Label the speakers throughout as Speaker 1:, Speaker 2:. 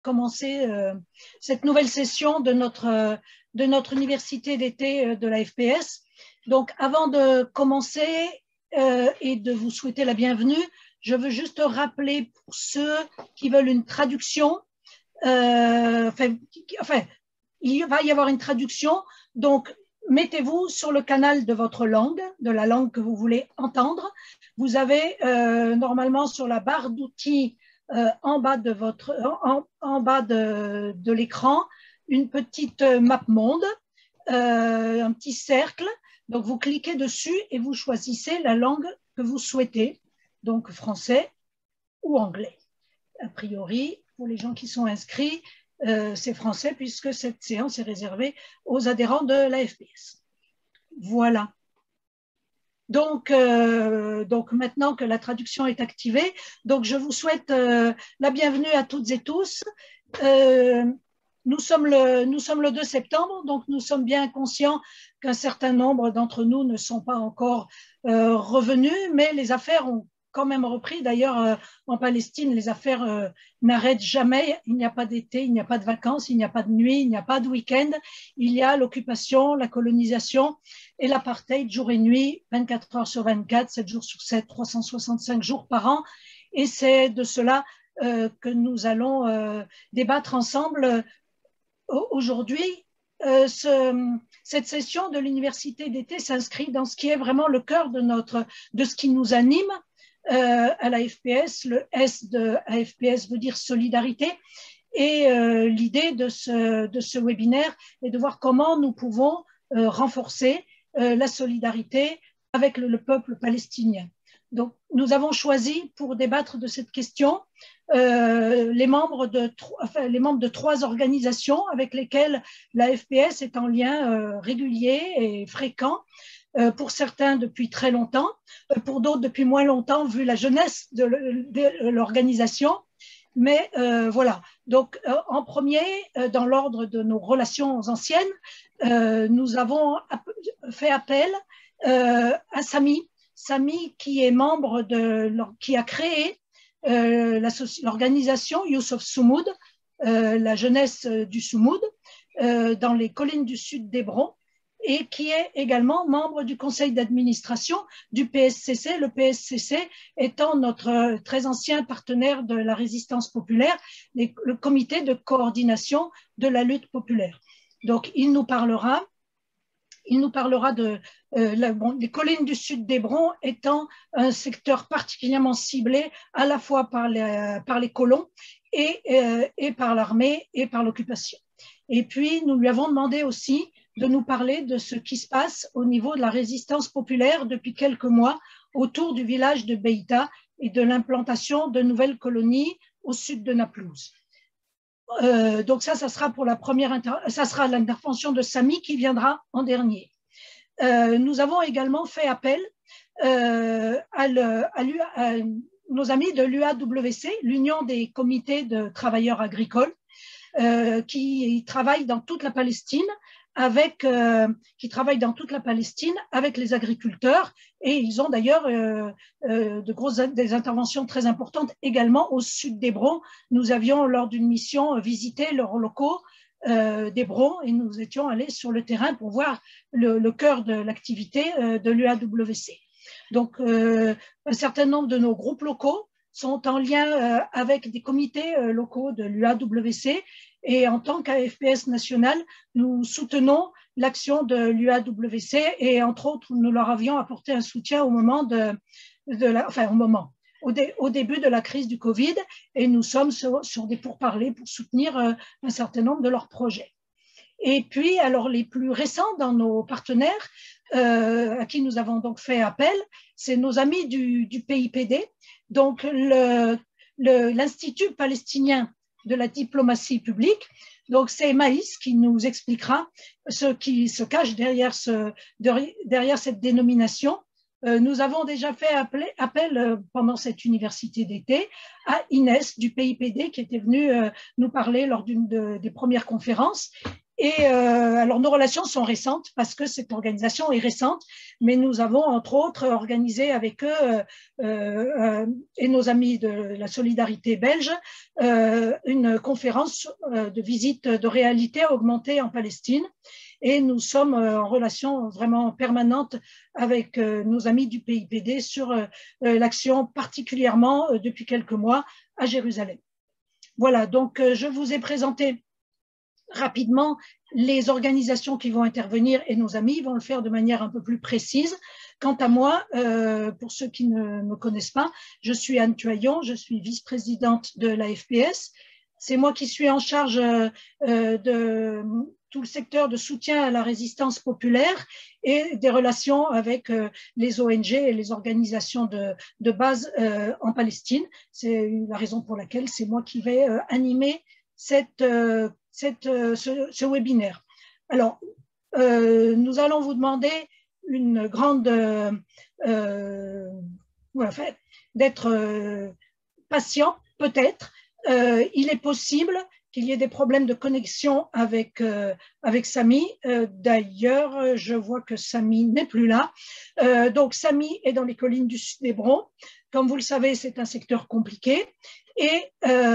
Speaker 1: commencer cette nouvelle session de notre université d'été de la FPS. Donc, avant de commencer et de vous souhaiter la bienvenue, je veux juste rappeler pour ceux qui veulent une traduction, il va y avoir une traduction, donc mettez-vous sur le canal de votre langue, de la langue que vous voulez entendre. Vous avez normalement sur la barre d'outils en bas de l'écran une petite map monde, un petit cercle. Donc vous cliquez dessus et vous choisissez la langue que vous souhaitez, donc français ou anglais. A priori, pour les gens qui sont inscrits, c'est français puisque cette séance est réservée aux adhérents de la FPS. Voilà. Donc maintenant que la traduction est activée, donc je vous souhaite la bienvenue à toutes et tous. Nous sommes le 2 septembre, donc nous sommes bien conscients qu'un certain nombre d'entre nous ne sont pas encore revenus, mais les affaires ont quand même repris. D'ailleurs, en Palestine, les affaires n'arrêtent jamais. Il n'y a pas d'été, il n'y a pas de vacances, il n'y a pas de nuit, il n'y a pas de week-end. Il y a l'occupation, la colonisation et l'apartheid jour et nuit, 24 heures sur 24, 7 jours sur 7, 365 jours par an. Et c'est de cela que nous allons débattre ensemble aujourd'hui. Cette session de l'université d'été s'inscrit dans ce qui est vraiment le cœur de ce qui nous anime à la FPS. Le S de AFPS veut dire solidarité. Et l'idée de ce webinaire est de voir comment nous pouvons renforcer la solidarité avec le peuple palestinien. Donc, nous avons choisi pour débattre de cette question les membres de 3 organisations avec lesquelles la FPS est en lien régulier et fréquent. Pour certains depuis très longtemps, pour d'autres depuis moins longtemps vu la jeunesse de l'organisation. Mais voilà, donc en premier, dans l'ordre de nos relations anciennes, nous avons fait appel à Sami. Sami qui est membre qui a créé l'organisation Youth of Soumoud, la jeunesse du Soumoud, dans les collines du sud d'Hébron, et qui est également membre du conseil d'administration du PSCC, le PSCC étant notre très ancien partenaire de la résistance populaire, le comité de coordination de la lutte populaire. Donc, il nous parlera de les collines du sud d'Hébron étant un secteur particulièrement ciblé à la fois par les colons et par l'armée et par l'occupation. Et puis, nous lui avons demandé aussi de nous parler de ce qui se passe au niveau de la résistance populaire depuis quelques mois autour du village de Beïta et de l'implantation de nouvelles colonies au sud de Naplouse. Donc ça sera pour ça sera l'intervention de Sami qui viendra en dernier. Nous avons également fait appel à nos amis de l'UAWC, l'Union des comités de travailleurs agricoles, qui travaillent dans toute la Palestine avec les agriculteurs, et ils ont d'ailleurs des interventions très importantes également au sud d'Hébron. Nous avions lors d'une mission visité leurs locaux d'Hébron et nous étions allés sur le terrain pour voir le cœur de l'activité de l'UAWC. Donc un certain nombre de nos groupes locaux sont en lien avec des comités locaux de l'UAWC, et en tant qu'AFPS national, nous soutenons l'action de l'UAWC et entre autres, nous leur avions apporté un soutien au début de la crise du Covid, et nous sommes sur des pourparlers pour soutenir un certain nombre de leurs projets. Et puis, alors les plus récents dans nos partenaires, à qui nous avons donc fait appel, c'est nos amis du PIPD, donc l'Institut palestinien de la diplomatie publique. Donc c'est Maïs qui nous expliquera ce qui se cache derrière cette dénomination. Nous avons déjà fait appel pendant cette université d'été à Inès du PIPD qui était venue nous parler lors d'une des premières conférences. Et alors, nos relations sont récentes parce que cette organisation est récente, mais nous avons, entre autres, organisé avec eux et nos amis de la solidarité belge une conférence de visite de réalité augmentée en Palestine. Et nous sommes en relation vraiment permanente avec nos amis du PIPD sur l'action, particulièrement depuis quelques mois à Jérusalem. Voilà, donc je vous ai présenté rapidement les organisations qui vont intervenir et nos amis vont le faire de manière un peu plus précise. Quant à moi, pour ceux qui ne me connaissent pas, je suis Anne Tuaillon, je suis vice-présidente de la FPS. C'est moi qui suis en charge de tout le secteur de soutien à la résistance populaire et des relations avec les ONG et les organisations de base en Palestine. C'est la raison pour laquelle c'est moi qui vais animer ce webinaire. Alors, nous allons vous demander une grande d'être patient, peut-être. Il est possible qu'il y ait des problèmes de connexion avec Samy. D'ailleurs, je vois que Samy n'est plus là. Donc, Samy est dans les collines du Sud-Hébron. Comme vous le savez, c'est un secteur compliqué et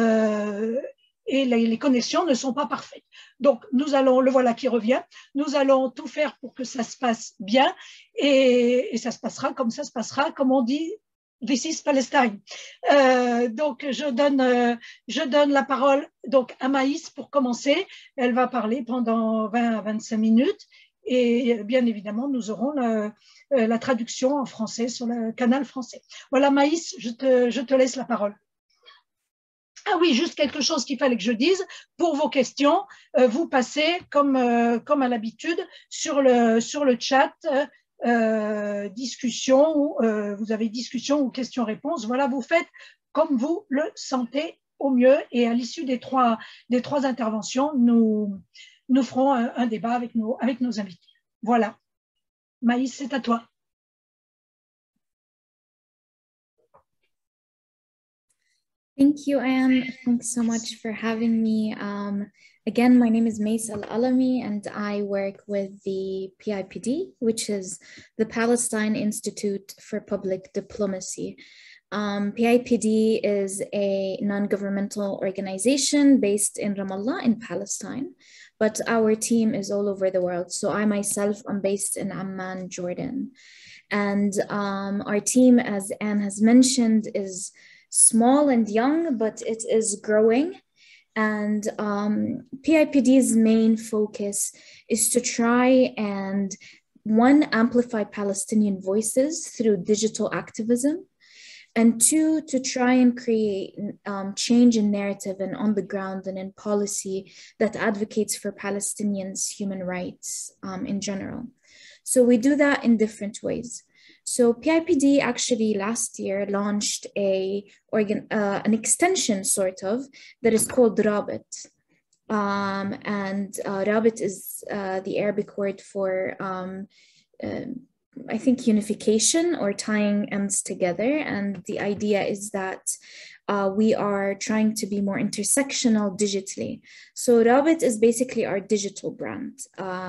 Speaker 1: les connexions ne sont pas parfaites. Donc, le voilà qui revient. Nous allons tout faire pour que ça se passe bien et ça se passera comme ça se passera, comme on dit, this is Palestine. Donc, je donne la parole donc, à Maïs pour commencer. Elle va parler pendant 20 à 25 minutes et bien évidemment, nous aurons la traduction en français sur le canal français. Voilà, Maïs, je te laisse la parole. Ah oui, juste quelque chose qu'il fallait que je dise. Pour vos questions, vous passez comme à l'habitude sur le chat discussion, vous avez discussion ou questions-réponses. Voilà, vous faites comme vous le sentez au mieux. Et à l'issue des trois interventions, nous ferons un débat avec nos invités. Voilà. Maïs, c'est à toi.
Speaker 2: Thank you, Anne. Thanks so much for having me. Again, my name is Maïs Al-Alami, and I work with the PIPD, which is the Palestine Institute for Public Diplomacy. PIPD is a non-governmental organization based in Ramallah in Palestine, but our team is all over the world. So I myself am based in Amman, Jordan. And our team, as Anne has mentioned, is small and young, but it is growing. And PIPD's main focus is to try and, one, amplify Palestinian voices through digital activism, and two, to try and create change in narrative and on the ground and in policy that advocates for Palestinians' human rights in general. So we do that in different ways. So PIPD actually last year launched an extension sort of that is called Rabit. Rabit is the Arabic word for I think unification or tying ends together. And the idea is that we are trying to be more intersectional digitally. So Rabit is basically our digital brand.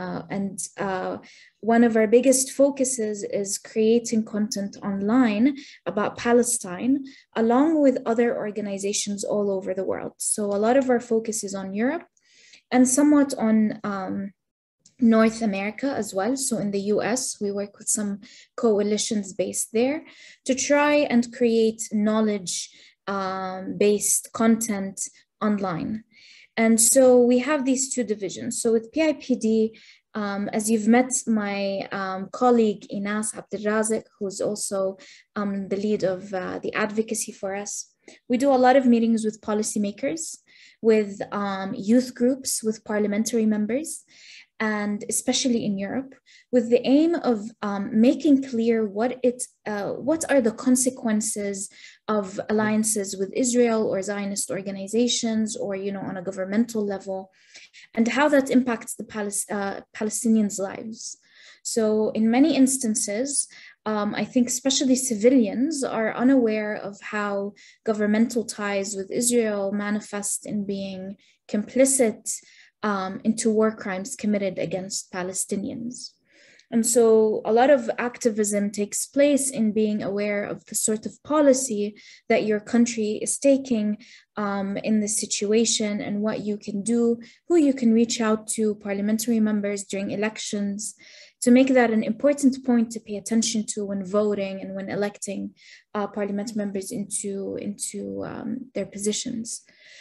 Speaker 2: One of our biggest focuses is creating content online about Palestine, along with other organizations all over the world. So a lot of our focus is on Europe and somewhat on North America as well. So in the US, we work with some coalitions based there to try and create knowledge-based content online. And so we have these two divisions. So with PIPD, as you've met my colleague Inas Abdelrazek, who's also the lead of the advocacy for us, we do a lot of meetings with policymakers, with youth groups, with parliamentary members, and especially in Europe, with the aim of making clear what are the consequences of alliances with Israel or Zionist organizations, or on a governmental level, and how that impacts the Palestinians' lives. So in many instances, I think especially civilians are unaware of how governmental ties with Israel manifest in being complicit into war crimes committed against Palestinians. And so a lot of activism takes place in being aware of the sort of policy that your country is taking in this situation, and what you can do, who you can reach out to, parliamentary members during elections, to make that an important point to pay attention to when voting and when electing parliament members into their positions.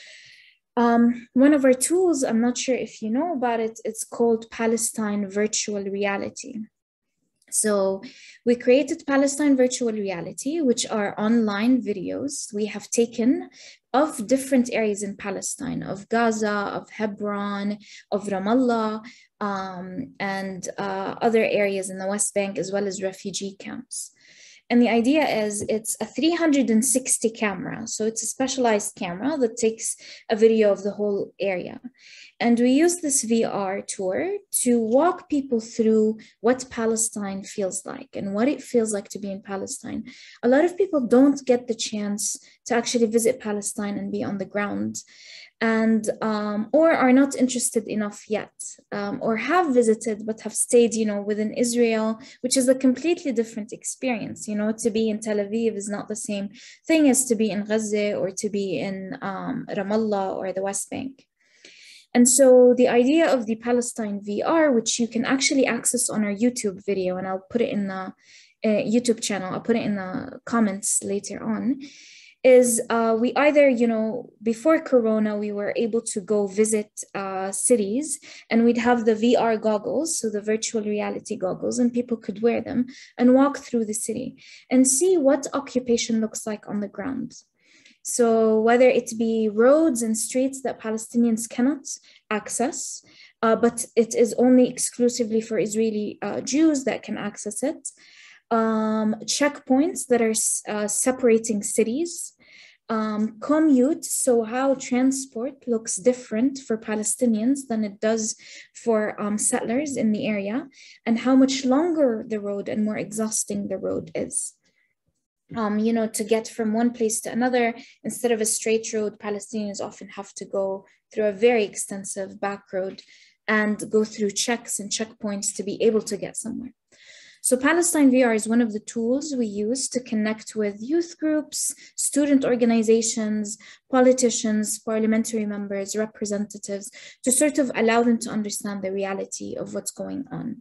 Speaker 2: One of our tools, I'm not sure if you know about it, it's called Palestine Virtual Reality. So we created Palestine Virtual Reality, which are online videos we have taken of different areas in Palestine, of Gaza, of Hebron, of Ramallah, and other areas in the West Bank, as well as refugee camps. And the idea is it's a 360 camera. So it's a specialized camera that takes a video of the whole area. And we use this VR tour to walk people through what Palestine feels like and what it feels like to be in Palestine. A lot of people don't get the chance to actually visit Palestine and be on the ground, and or are not interested enough yet, or have visited but have stayed, within Israel, which is a completely different experience. To be in Tel Aviv is not the same thing as to be in Gaza or to be in Ramallah or the West Bank. And so the idea of the Palestine VR, which you can actually access on our YouTube video, and I'll put it in the YouTube channel, I'll put it in the comments later on, is we either, before Corona, we were able to go visit cities, and we'd have the VR goggles, so the virtual reality goggles, and people could wear them and walk through the city and see what occupation looks like on the ground. So whether it be roads and streets that Palestinians cannot access, but it is only exclusively for Israeli Jews that can access it, checkpoints that are separating cities, commute, so how transport looks different for Palestinians than it does for settlers in the area, and how much longer the road and more exhausting the road is. To get from one place to another, instead of a straight road, Palestinians often have to go through a very extensive back road and go through checks and checkpoints to be able to get somewhere. So Palestine VR is one of the tools we use to connect with youth groups, student organizations, politicians, parliamentary members, representatives, to sort of allow them to understand the reality of what's going on.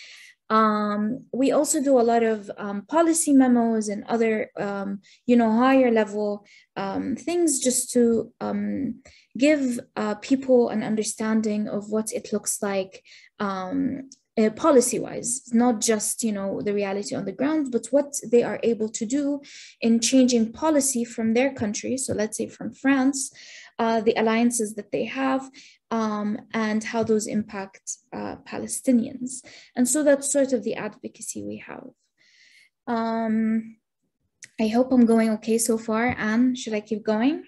Speaker 2: We also do a lot of policy memos and other, higher level things, just to give people an understanding of what it looks like policy-wise, not just, the reality on the ground, but what they are able to do in changing policy from their country. So let's say from France, the alliances that they have, and how those impact Palestinians. And so that's sort of the advocacy we have. I hope I'm going okay so far. Anne, should I keep going?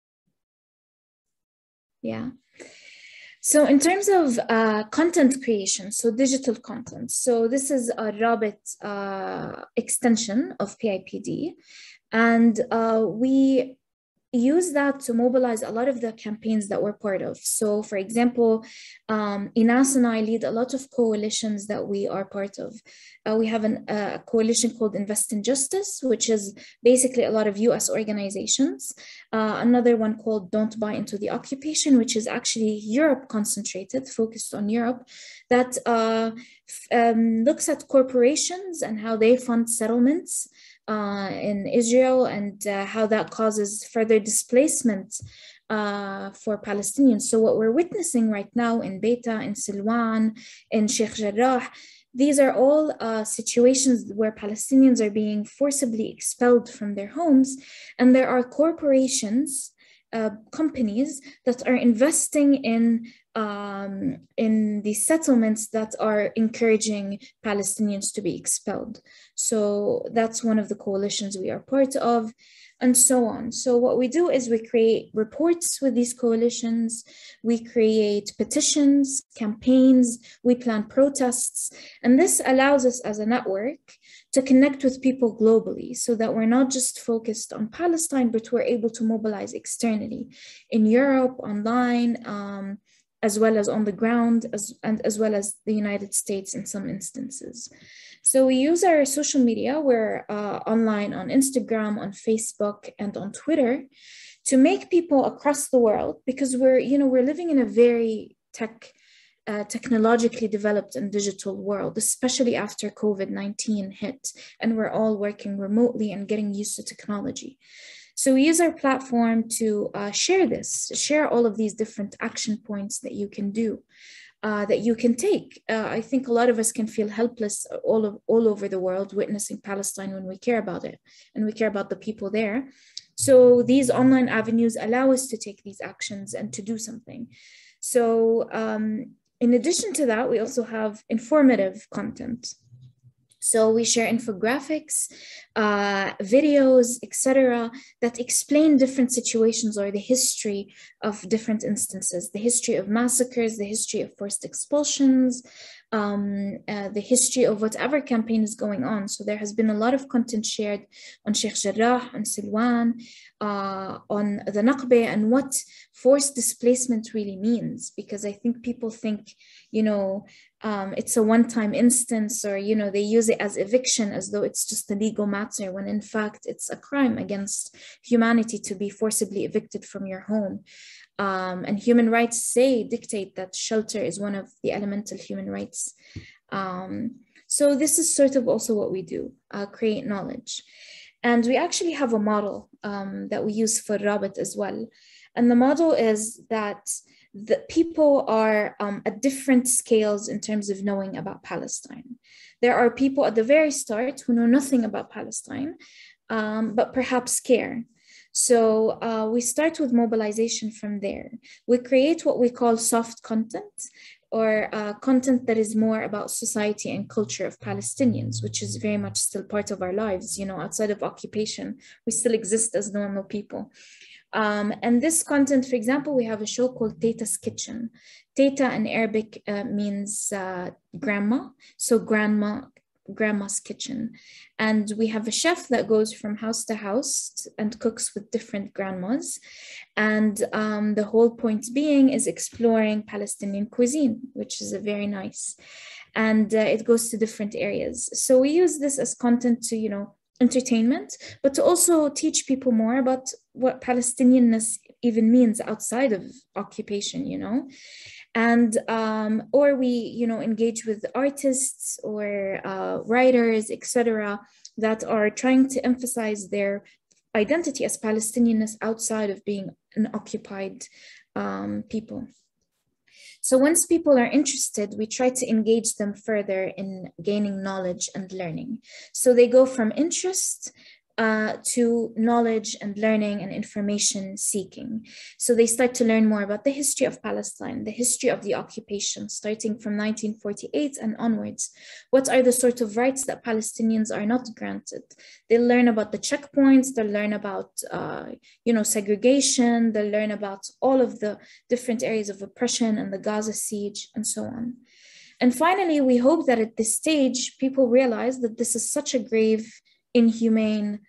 Speaker 2: Yeah. So in terms of content creation, so digital content, so this is a Rabit extension of PIPD, and we use that to mobilize a lot of the campaigns that we're part of. So for example, Inas and I lead a lot of coalitions that we are part of. We have a coalition called Invest in Justice, which is basically a lot of US organizations. Another one called Don't Buy Into the Occupation, which is actually Europe concentrated, focused on Europe, that looks at corporations and how they fund settlements in Israel, and how that causes further displacement for Palestinians. So what we're witnessing right now in Beita, in Silwan, in Sheikh Jarrah, these are all situations where Palestinians are being forcibly expelled from their homes, and there are corporations, companies that are investing in these settlements that are encouraging Palestinians to be expelled. So that's one of the coalitions we are part of, and so on. So what we do is we create reports with these coalitions, we create petitions, campaigns, we plan protests, and this allows us as a network to connect with people globally, so that we're not just focused on Palestine, but we're able to mobilize externally in Europe, online, as well as on the ground, as well as the United States in some instances. So we use our social media. We're online on Instagram, on Facebook, and on Twitter to make people across the world, because we're living in a very technologically developed and digital world, especially after COVID-19 hit, and we're all working remotely and getting used to technology. So we use our platform to share all of these different action points that you can do, that you can take. I think a lot of us can feel helpless all over the world witnessing Palestine when we care about it and we care about the people there. So these online avenues allow us to take these actions and to do something. So in addition to that, we also have informative content. So we share infographics, videos, etc., that explain different situations or the history of different instances, the history of massacres, the history of forced expulsions, the history of whatever campaign is going on. So there has been a lot of content shared on Sheikh Jarrah, on Silwan, on the Naqba, and what forced displacement really means, because I think people think, it's a one-time instance, or, they use it as eviction as though it's just a legal matter, when in fact it's a crime against humanity to be forcibly evicted from your home. And human rights dictate that shelter is one of the elemental human rights. So this is sort of also what we do, create knowledge. And we actually have a model that we use for Rabit as well. And the model is that the people are at different scales in terms of knowing about Palestine. There are people at the very start who know nothing about Palestine, but perhaps care. So we start with mobilization from there. We create what we call soft content, or content that is more about society and culture of Palestinians, which is very much still part of our lives. Outside of occupation, we still exist as normal people. And this content, for example, we have a show called Teta's Kitchen. Teta in Arabic means grandma, so grandma's kitchen. And we have a chef that goes from house to house and cooks with different grandmas. And the whole point being is exploring Palestinian cuisine, which is very nice. And it goes to different areas. So we use this as content to, entertainment, but to also teach people more about what Palestinianness even means outside of occupation, and or we engage with artists or writers, etc., that are trying to emphasize their identity as Palestinianness outside of being an occupied people. So once people are interested, we try to engage them further in gaining knowledge and learning. So they go from interest to knowledge and learning and information seeking. So they start to learn more about the history of Palestine, the history of the occupation, starting from 1948 and onwards. What are the sort of rights that Palestinians are not granted? They'll learn about the checkpoints, they'll learn about segregation, they'll learn about all of the different areas of oppression and the Gaza siege and so on. And finally, we hope that at this stage, people realize that this is such a grave, inhumane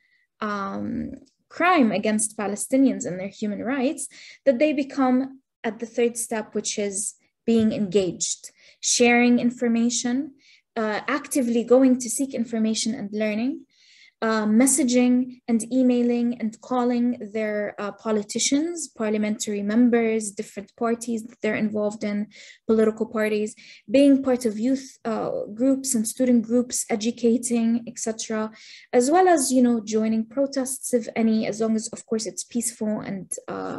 Speaker 2: crime against Palestinians and their human rights, that they become at the third step, which is being engaged, sharing information, actively going to seek information and learning, messaging and emailing and calling their politicians, parliamentary members, different parties that they're involved in, political parties, being part of youth groups and student groups, educating, etc., as well as, joining protests, if any, as long as, of course, it's peaceful and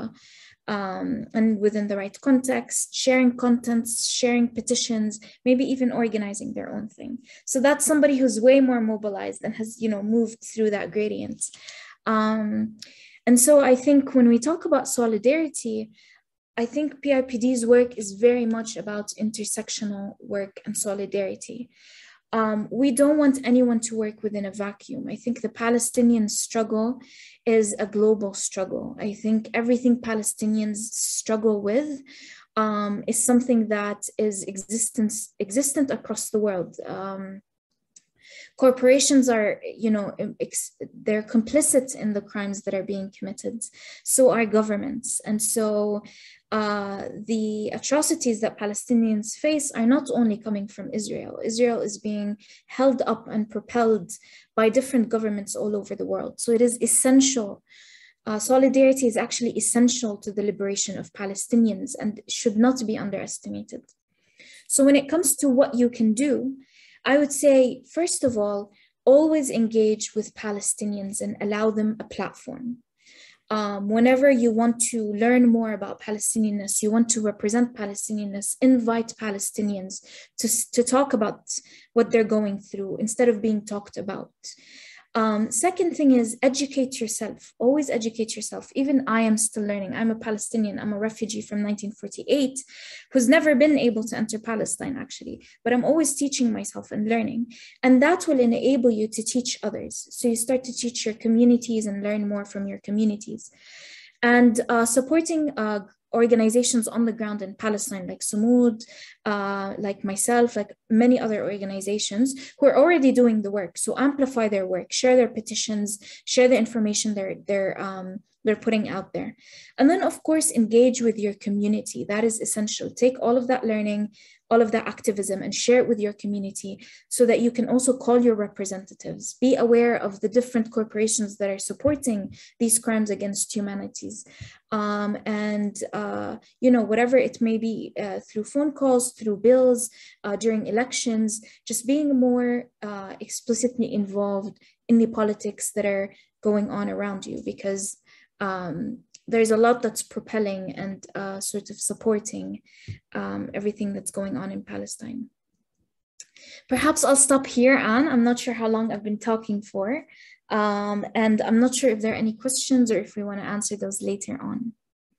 Speaker 2: within the right context, sharing contents, sharing petitions, maybe even organizing their own thing. So that's somebody who's way more mobilized and has, moved through that gradient. And so I think when we talk about solidarity, I think PIPD's work is very much about intersectional work and solidarity. We don't want anyone to work within a vacuum. I think the Palestinian struggle is a global struggle. I think everything Palestinians struggle with is something that is existent across the world. Corporations are, they're complicit in the crimes that are being committed. So are governments. And so the atrocities that Palestinians face are not only coming from Israel. Israel is being held up and propelled by different governments all over the world. So it is essential. Solidarity is actually essential to the liberation of Palestinians and should not be underestimated. So when it comes to what you can do, I would say, first of all, always engage with Palestinians and allow them a platform. Whenever you want to learn more about Palestinianness, you want to represent Palestinianness, invite Palestinians to talk about what they're going through instead of being talked about. Second thing is educate yourself. Always educate yourself. Even I am still learning. I'm a Palestinian. I'm a refugee from 1948 who's never been able to enter Palestine, actually. But I'm always teaching myself and learning. And that will enable you to teach others. So you start to teach your communities and learn more from your communities. And supporting organizations on the ground in Palestine, like Sumud, like myself, like many other organizations who are already doing the work. So amplify their work, share their petitions, share the information they're putting out there. And then, of course, engage with your community. That is essential. Take all of that learning, all of that activism, and share it with your community so that you can also call your representatives. Be aware of the different corporations that are supporting these crimes against humanities. Whatever it may be, through phone calls, through bills, during elections, just being more explicitly involved in the politics that are going on around you, because there's a lot that's propelling and sort of supporting everything that's going on in Palestine. Perhaps I'll stop here, Anne. I'm not sure how long I've been talking for. And I'm not sure if there are any questions or if we want to answer those later on.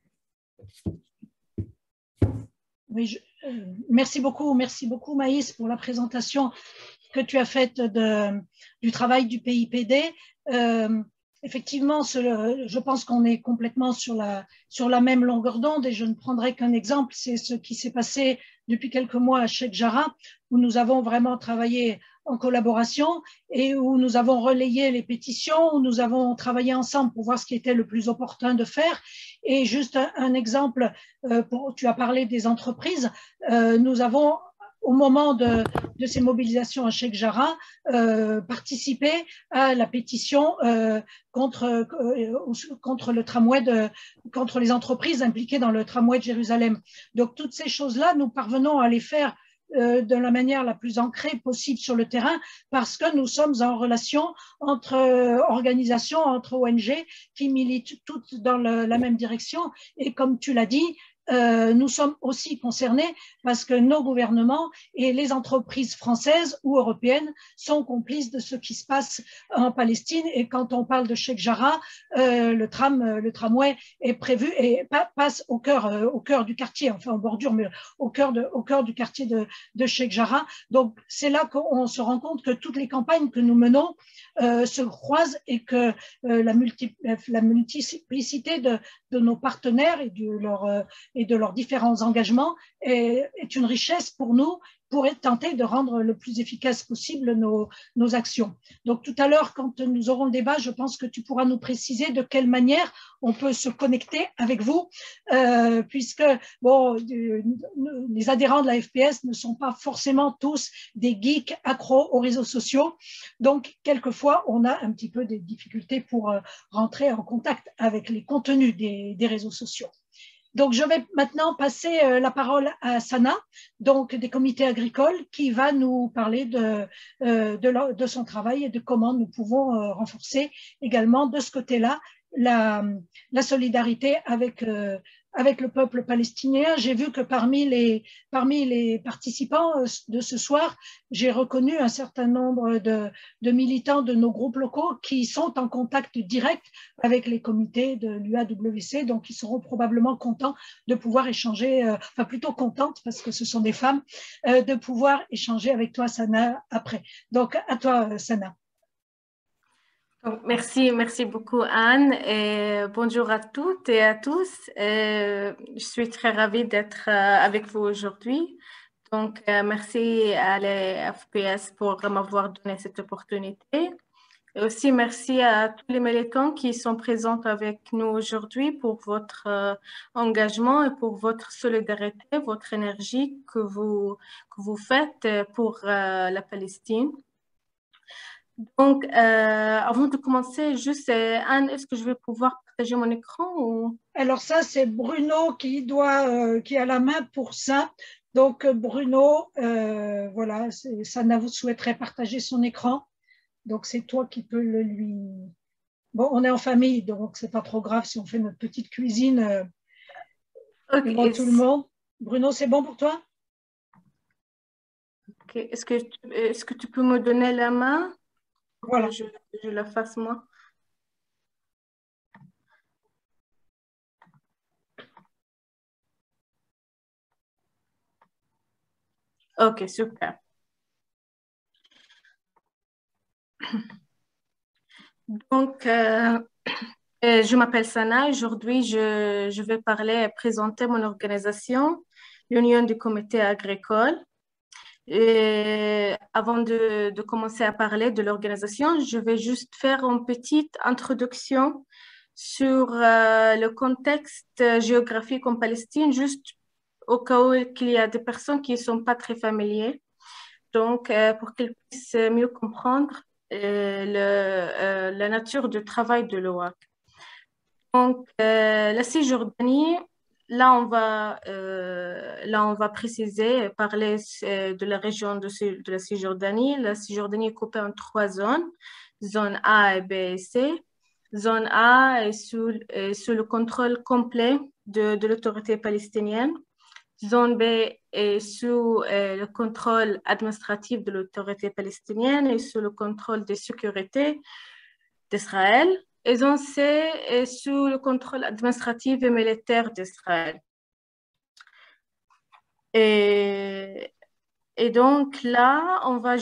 Speaker 1: Oui, merci beaucoup Maïs pour la présentation que tu as faite du travail du PIPD. Effectivement, je pense qu'on est complètement sur la même longueur d'onde et je ne prendrai qu'un exemple, c'est ce qui s'est passé depuis quelques mois à Sheikh Jarrah, où nous avons vraiment travaillé en collaboration et où nous avons relayé les pétitions, où nous avons travaillé ensemble pour voir ce qui était le plus opportun de faire. Et juste un exemple, tu as parlé des entreprises, nous avons au moment de ces mobilisations à Sheikh Jarrah, participé à la pétition contre le tramway contre les entreprises impliquées dans le tramway de Jérusalem. Donc toutes ces choses-là, nous parvenons à les faire de la manière la plus ancrée possible sur le terrain parce que nous sommes en relation entre organisations, entre ONG qui militent toutes dans la même direction. Et comme tu l'as dit, nous sommes aussi concernés parce que nos gouvernements et les entreprises françaises ou européennes sont complices de ce qui se passe en Palestine. Et quand on parle de Sheikh Jarrah, le tramway est prévu et passe au cœur du quartier, enfin en bordure, mais au cœur du quartier de Sheikh Jarrah. Donc c'est là qu'on se rend compte que toutes les campagnes que nous menons se croisent et que la multiplicité de nos partenaires et de leurs différents engagements est une richesse pour nous pour tenter de rendre le plus efficace possible nos actions. Donc tout à l'heure, quand nous aurons le débat, je pense que tu pourras nous préciser de quelle manière on peut se connecter avec vous, puisque bon, les adhérents de la FPS ne sont pas forcément tous des geeks accros aux réseaux sociaux. Donc quelquefois, on a un petit peu des difficultés pour rentrer en contact avec les contenus des réseaux sociaux. Donc, je vais maintenant passer la parole à Sana, donc des comités agricoles, qui va nous parler de son travail et de comment nous pouvons renforcer également de ce côté-là la solidarité avec le peuple palestinien. J'ai vu que parmi les participants de ce soir, j'ai reconnu un certain nombre de militants de nos groupes locaux qui sont en contact direct avec les comités de l'UAWC, donc ils seront probablement contents de pouvoir échanger, enfin plutôt contentes parce que ce sont des femmes, de pouvoir échanger avec toi, Sana, après. Donc à toi, Sana.
Speaker 3: Donc, merci beaucoup Anne et bonjour à toutes et à tous. Je suis très ravie d'être avec vous aujourd'hui. Donc merci à la FPS pour m'avoir donné cette opportunité. Et aussi, merci à tous les militants qui sont présents avec nous aujourd'hui pour votre engagement et pour votre solidarité, votre énergie que vous faites pour la Palestine. Donc, avant de commencer, juste, Anne, est-ce que je vais pouvoir partager mon écran ou...
Speaker 1: Alors ça, c'est Bruno qui a la main pour ça. Donc Bruno, voilà, Sana vous souhaiterait partager son écran. Donc c'est toi qui peux le lui. Bon, on est en famille, donc c'est pas trop grave si on fait notre petite cuisine devant tout le monde. Bruno, c'est bon pour toi?
Speaker 3: Ok. Est-ce que tu peux me donner la main?
Speaker 1: Voilà.
Speaker 3: Je la fasse moi. Ok, super. Donc, je m'appelle Sana. Aujourd'hui, je vais présenter mon organisation, l'Union des comités agricoles. Et avant de commencer à parler de l'organisation, je vais juste faire une petite introduction sur le contexte géographique en Palestine, juste au cas où il y a des personnes qui ne sont pas très familières. Donc, pour qu'ils puissent mieux comprendre la nature du travail de l'OAC. Donc, la Cisjordanie, là, on va préciser, parler de la région de la Cisjordanie. La Cisjordanie est coupée en 3 zones, zone A, B et C. Zone A est sous le contrôle complet de l'autorité palestinienne. Zone B est sous le contrôle administratif de l'autorité palestinienne et sous le contrôle de sécurité d'Israël. Et zone C est sous le contrôle administratif et militaire d'Israël. Et donc là, on va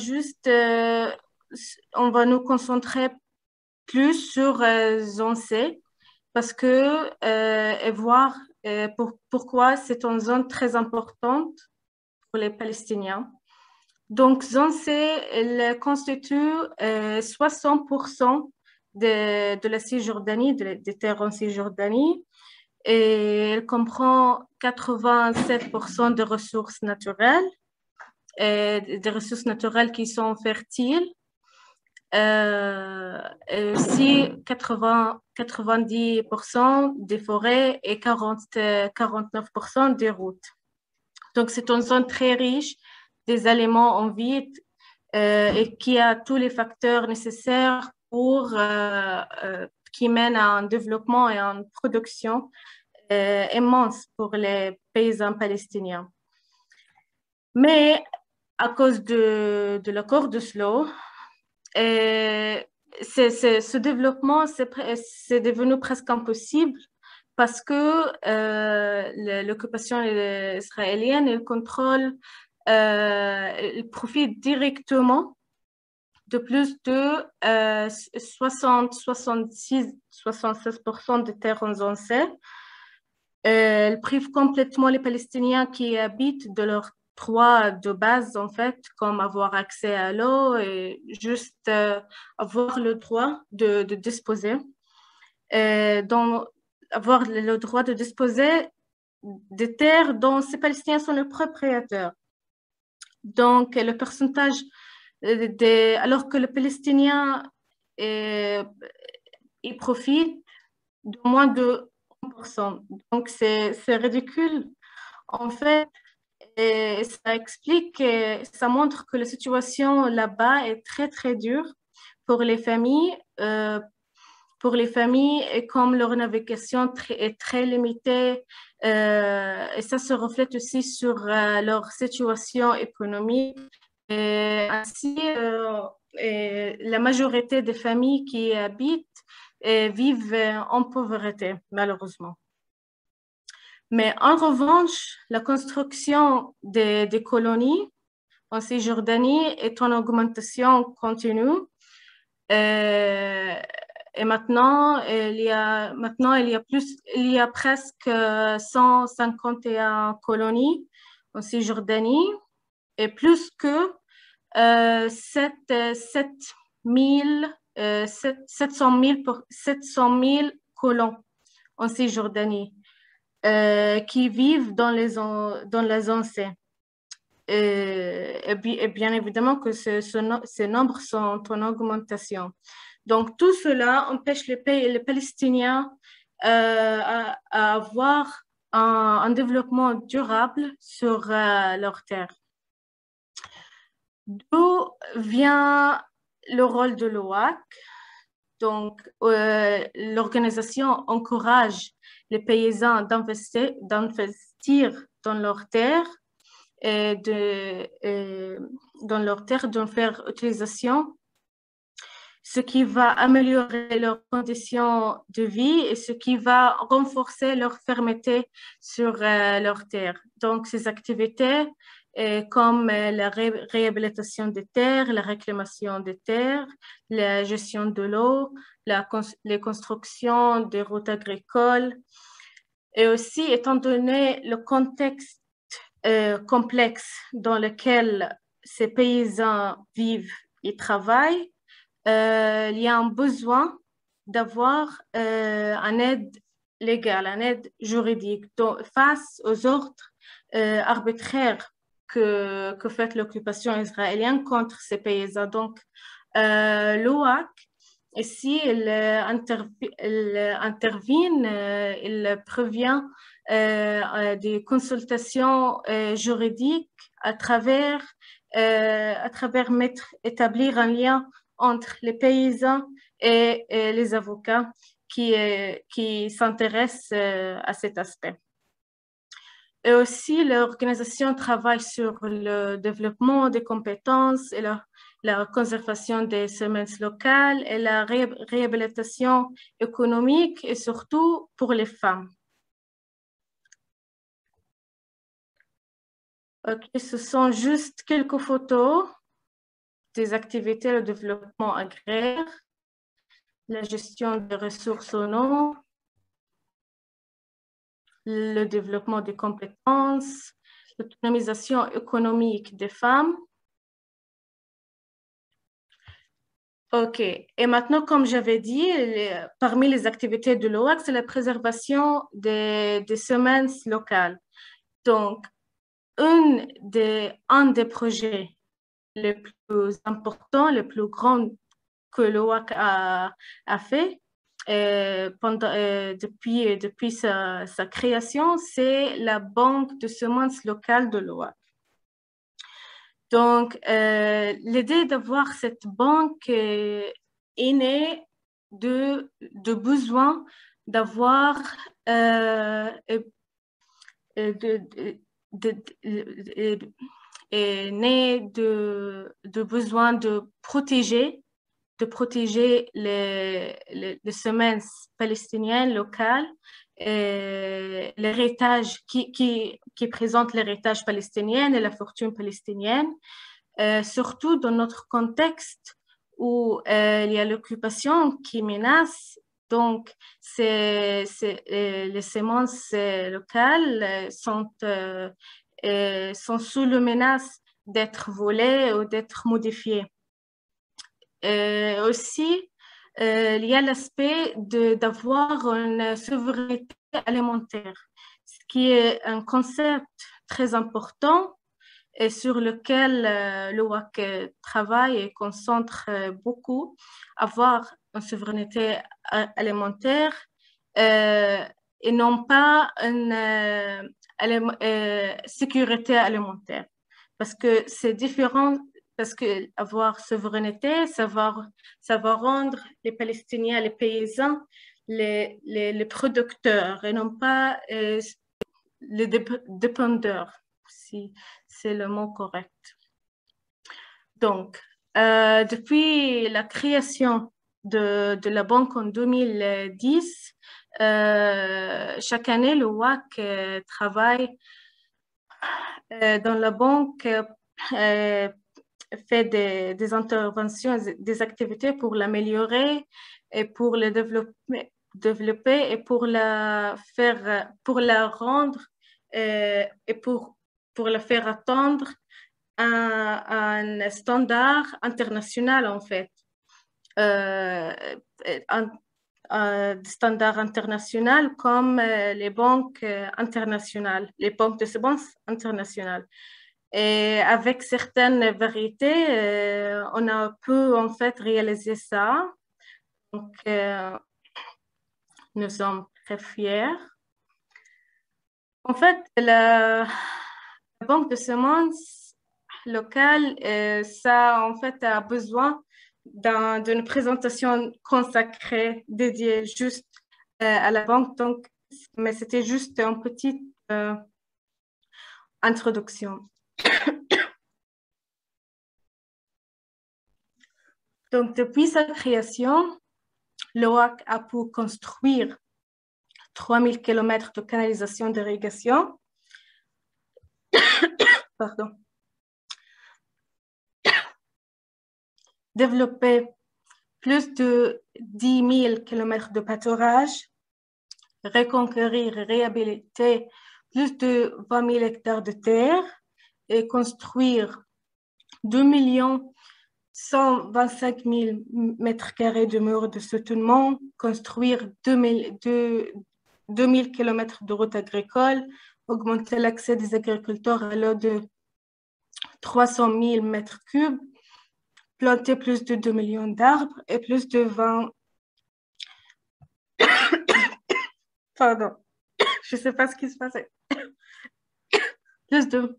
Speaker 3: nous concentrer plus sur zone C parce que et voir pourquoi c'est une zone très importante pour les Palestiniens. Donc, zone C, elle constitue 60% de la Cisjordanie, des terres en Cisjordanie, et elle comprend 87% de ressources naturelles, des ressources naturelles qui sont fertiles, et aussi 90% des forêts et 49% des routes. Donc, c'est une zone très riche des aliments en vie et qui a tous les facteurs nécessaires qui mènent à un développement et à une production immense pour les paysans palestiniens. Mais à cause de l'accord d'Oslo, ce développement c'est devenu presque impossible parce que l'occupation israélienne, elle contrôle, elle profite directement de plus de 76% des terres en zone C. Elle prive complètement les Palestiniens qui habitent de leurs droits de base, en fait, comme avoir accès à l'eau et juste avoir le droit de disposer. Avoir le droit de disposer des terres dont ces Palestiniens sont les propriétaires. Donc, le pourcentage, alors que le Palestinien il profite de moins de 1%. Donc, c'est ridicule. En fait, et ça explique, ça montre que la situation là-bas est très, très dure pour les familles. Et comme leur navigation est très limitée, et ça se reflète aussi sur leur situation économique. Et ainsi, la majorité des familles qui y habitent vivent en pauvreté, malheureusement. Mais en revanche, la construction des colonies en Cisjordanie est en augmentation continue. Et maintenant, il y a presque 151 colonies en Cisjordanie et plus que 7000 700 000 colons en Cisjordanie qui vivent dans les anciens. Et bien évidemment que ces nombres sont en augmentation. Donc, tout cela empêche les Palestiniens à avoir un développement durable sur leur terre. D'où vient le rôle de l'OAC. Donc, l'organisation encourage les paysans d'investir dans leur terre et d'en faire utilisation, ce qui va améliorer leurs conditions de vie et ce qui va renforcer leur fermeté sur leur terre. Donc, ces activités comme la réhabilitation des terres, la réclamation des terres, la gestion de l'eau, les constructions des routes agricoles, et aussi, étant donné le contexte complexe dans lequel ces paysans vivent et travaillent, il y a un besoin d'avoir une aide légale, une aide juridique face aux ordres arbitraires que fait l'occupation israélienne contre ces paysans. Donc, l'OAC, ici, il intervient, il prévient des consultations juridiques à travers établir un lien entre les paysans et les avocats qui s'intéressent à cet aspect. Et aussi, l'organisation travaille sur le développement des compétences et la conservation des semences locales et la réhabilitation économique et surtout pour les femmes. Ok, ce sont juste quelques photos des activités de développement agraire, la gestion des ressources en eau, le développement des compétences, l'autonomisation économique des femmes. OK. Et maintenant, comme j'avais dit, parmi les activités de l'OAC, c'est la préservation des semences locales. Donc, un des projets les plus importants, les plus grands que l'OAC a fait depuis sa création, c'est la banque de semences locales de l'OAC. Donc, l'idée d'avoir cette banque est née de besoin d'avoir est né de besoin de protéger les semences palestiniennes locales, l'héritage qui présente l'héritage palestinien et la fortune palestinienne, surtout dans notre contexte où il y a l'occupation qui menace. Donc, les semences locales sont sous la menace d'être volées ou d'être modifiées. Aussi, il y a l'aspect d'avoir une souveraineté alimentaire, ce qui est un concept très important et sur lequel l'OAC travaille et concentre beaucoup, avoir une souveraineté alimentaire et non pas une sécurité alimentaire, parce que c'est différent. Parce qu'avoir souveraineté, ça va rendre les Palestiniens, les paysans, les producteurs et non pas les dépendeurs, si c'est le mot correct. Donc, depuis la création de la banque en 2010, chaque année, le WAC travaille dans la banque fait des interventions, des activités pour l'améliorer et pour le développer et pour la rendre et pour la faire atteindre un standard international en fait. standards internationaux comme les banques internationales, les banques de subventions internationales. Et avec certaines variétés, on a pu en fait réaliser ça. Donc, nous sommes très fiers. En fait, la banque de semences locale, ça en fait a besoin d'une présentation consacrée, dédiée juste à la banque. Donc, mais c'était juste une petite introduction. Donc, depuis sa création, l'OAC a pu construire 3000 km de canalisation d'irrigation. Pardon. Développer plus de 10 000 km de pâturage, reconquérir et réhabiliter plus de 20 000 hectares de terre et construire 2 125 000 mètres carrés de murs de soutenement, construire 2000 km de routes agricoles, augmenter l'accès des agriculteurs à l'eau de 300 000 mètres cubes, planter plus de 2 millions d'arbres et plus de 20... Pardon, je ne sais pas ce qui se passait. Plus de...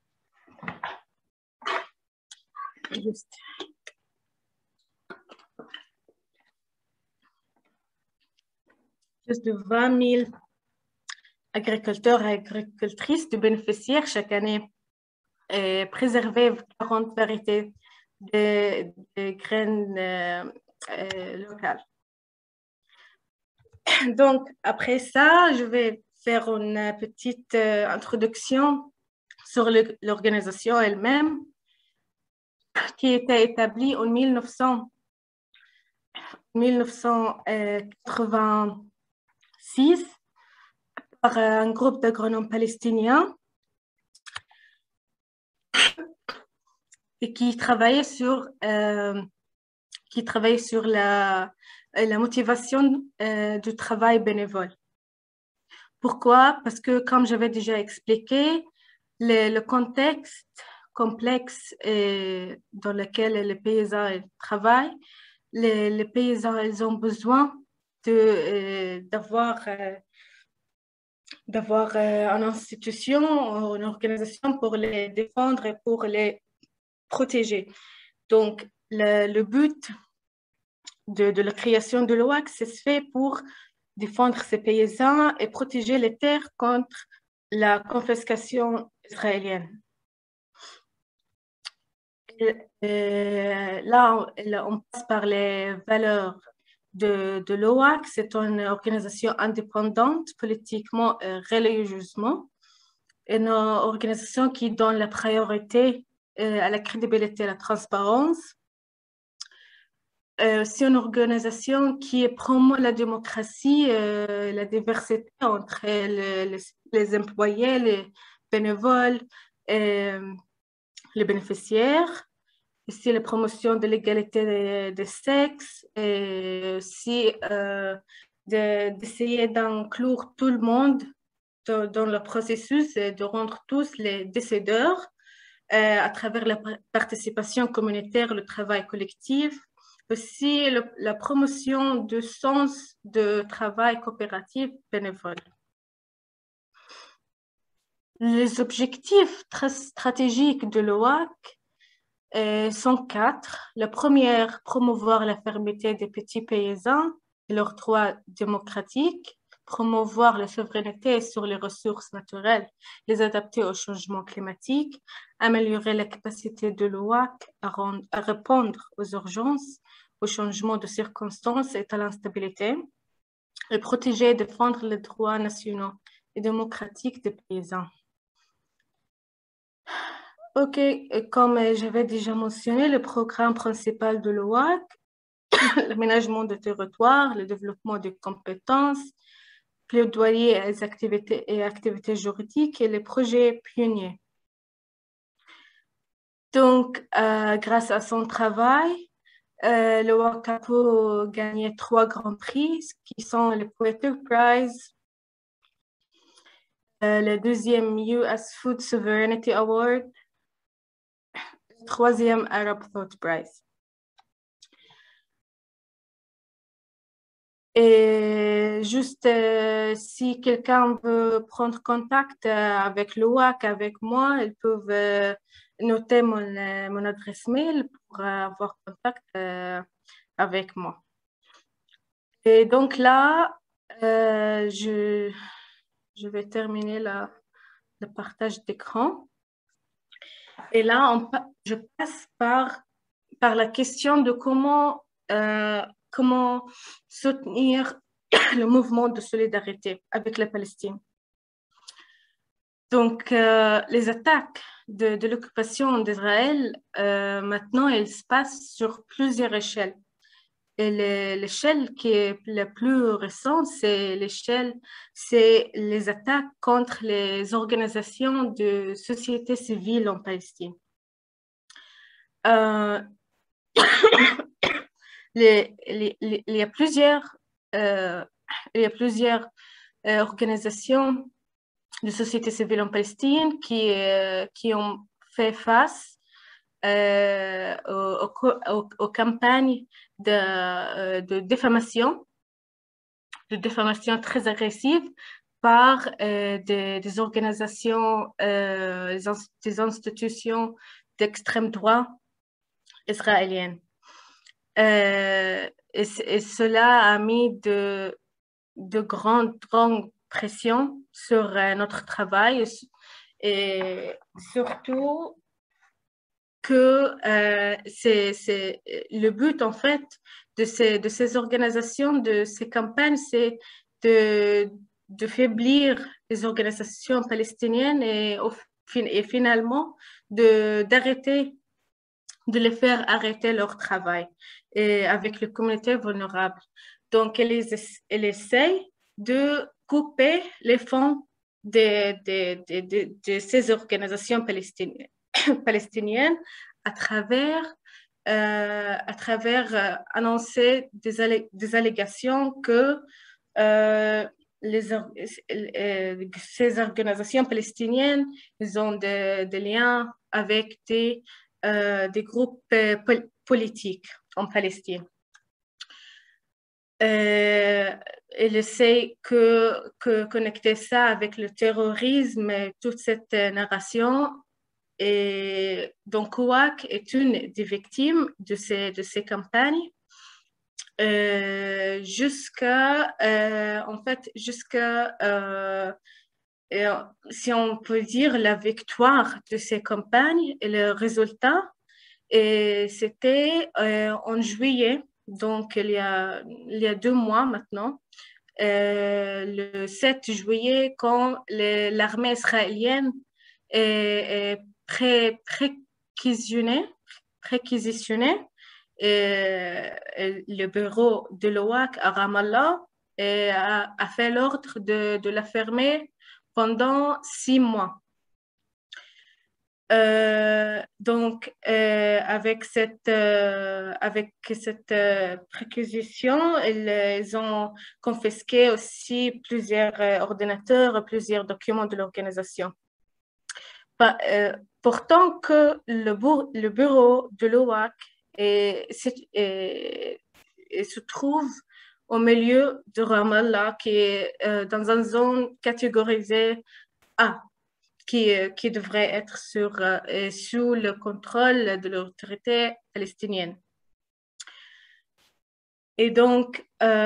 Speaker 3: Juste. Plus de 20 000 agriculteurs et agricultrices de bénéficiaires chaque année et préserver 40 variétés de graines locales. Donc, après ça, je vais faire une petite introduction sur l'organisation elle-même, qui était établie en 1986 par un groupe d'agronomes palestiniens et qui travaillait sur la motivation du travail bénévole. Pourquoi? Parce que, comme j'avais déjà expliqué, le contexte complexe dans lequel les paysans travaillent, les paysans, ils ont besoin d'avoir une institution, une organisation pour les défendre et pour les protéger. Donc, le but de la création de l'OAC, c'est fait pour défendre ces paysans et protéger les terres contre la confiscation israélienne. Là, on passe par les valeurs de l'OAC. C'est une organisation indépendante politiquement et religieusement, une organisation qui donne la priorité à la crédibilité et à la transparence. C'est une organisation qui promeut la démocratie, la diversité entre les employés, les bénévoles et les bénéficiaires. Ici, la promotion de l'égalité des sexes et aussi d'essayer d'inclure tout le monde dans le processus et de rendre tous les décideurs à travers la participation communautaire, le travail collectif. Aussi, la promotion du sens de travail coopératif bénévole. Les objectifs stratégiques de l'OAC sont 4. La première, promouvoir la fermeté des petits paysans et leurs droits démocratiques, promouvoir la souveraineté sur les ressources naturelles, les adapter au changement climatique, améliorer la capacité de l'OAC à répondre aux urgences, au changement de circonstances et à l'instabilité, et protéger et défendre les droits nationaux et démocratiques des paysans. Ok, comme j'avais déjà mentionné, le programme principal de l'OAC, l'aménagement de territoire, le développement des compétences, plaidoyer et activités juridiques et les projets pionniers. Donc, grâce à son travail, Le Waka peut gagner 3 grands prix, qui sont le Poetry Prize, le deuxième US Food Sovereignty Award, le troisième Arab Thought Prize. Et juste si quelqu'un veut prendre contact avec le WAC, avec moi, ils peuvent noter mon adresse mail pour avoir contact avec moi. Et donc là, je vais terminer le partage d'écran. Et là, je passe par la question de comment soutenir le mouvement de solidarité avec la Palestine. Donc, les attaques de l'occupation d'Israël, maintenant, elles se passent sur plusieurs échelles. Et l'échelle qui est la plus récente, c'est les attaques contre les organisations de société civile en Palestine. Il y a plusieurs organisations de société civile en Palestine qui ont fait face aux campagnes de diffamation très agressives par des organisations, des institutions d'extrême droit israéliennes. Et cela a mis de grandes pressions sur notre travail et surtout que c'est le but en fait de ces organisations, de ces campagnes, c'est de faiblir les organisations palestiniennes et finalement de les faire arrêter leur travail et avec les communautés vulnérables. Donc, elle essaye de couper les fonds de ces organisations palestiniennes à travers annoncer des allégations que ces organisations palestiniennes, ils ont des liens avec des groupes politiques en Palestine. Elle essaie que connecter ça avec le terrorisme et toute cette narration. Et donc, WAC est une des victimes de ces campagnes jusqu'à si on peut dire, la victoire de ces campagnes et le résultat. Et c'était en juillet, donc il y a 2 mois maintenant, le 7 juillet, quand l'armée israélienne est préquisitionnée le bureau de l'OAC à Ramallah et a fait l'ordre de la fermer pendant 6 mois. Donc, avec cette préquisition, ils ont confisqué aussi plusieurs ordinateurs, plusieurs documents de l'organisation. Pourtant que le bureau de l'OAC se trouve au milieu de Ramallah, qui est dans une zone catégorisée A, qui devrait être sous le contrôle de l'autorité palestinienne. Et donc,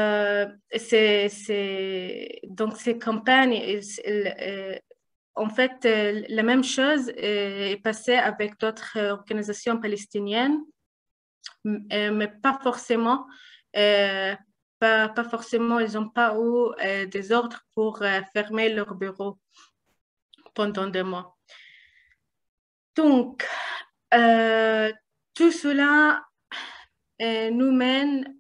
Speaker 3: donc ces campagnes, en fait, la même chose est passée avec d'autres organisations palestiniennes, mais pas forcément. Pas forcément, ils n'ont pas eu des ordres pour fermer leur bureau pendant 2 mois. Donc, tout cela nous mène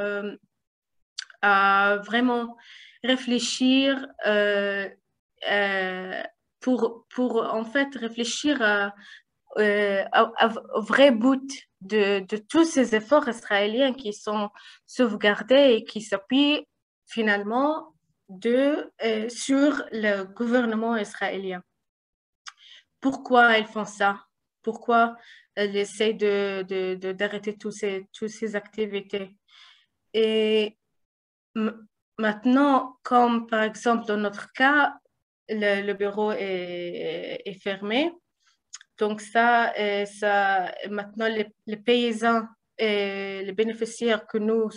Speaker 3: à vraiment réfléchir pour en fait réfléchir au vrai but de tous ces efforts israéliens qui sont sauvegardés et qui s'appuient finalement sur le gouvernement israélien. Pourquoi ils font ça? Pourquoi ils essaient d'arrêter toutes ces activités? Et maintenant, comme par exemple dans notre cas, le bureau est fermé. Donc maintenant, les paysans et les bénéficiaires que nous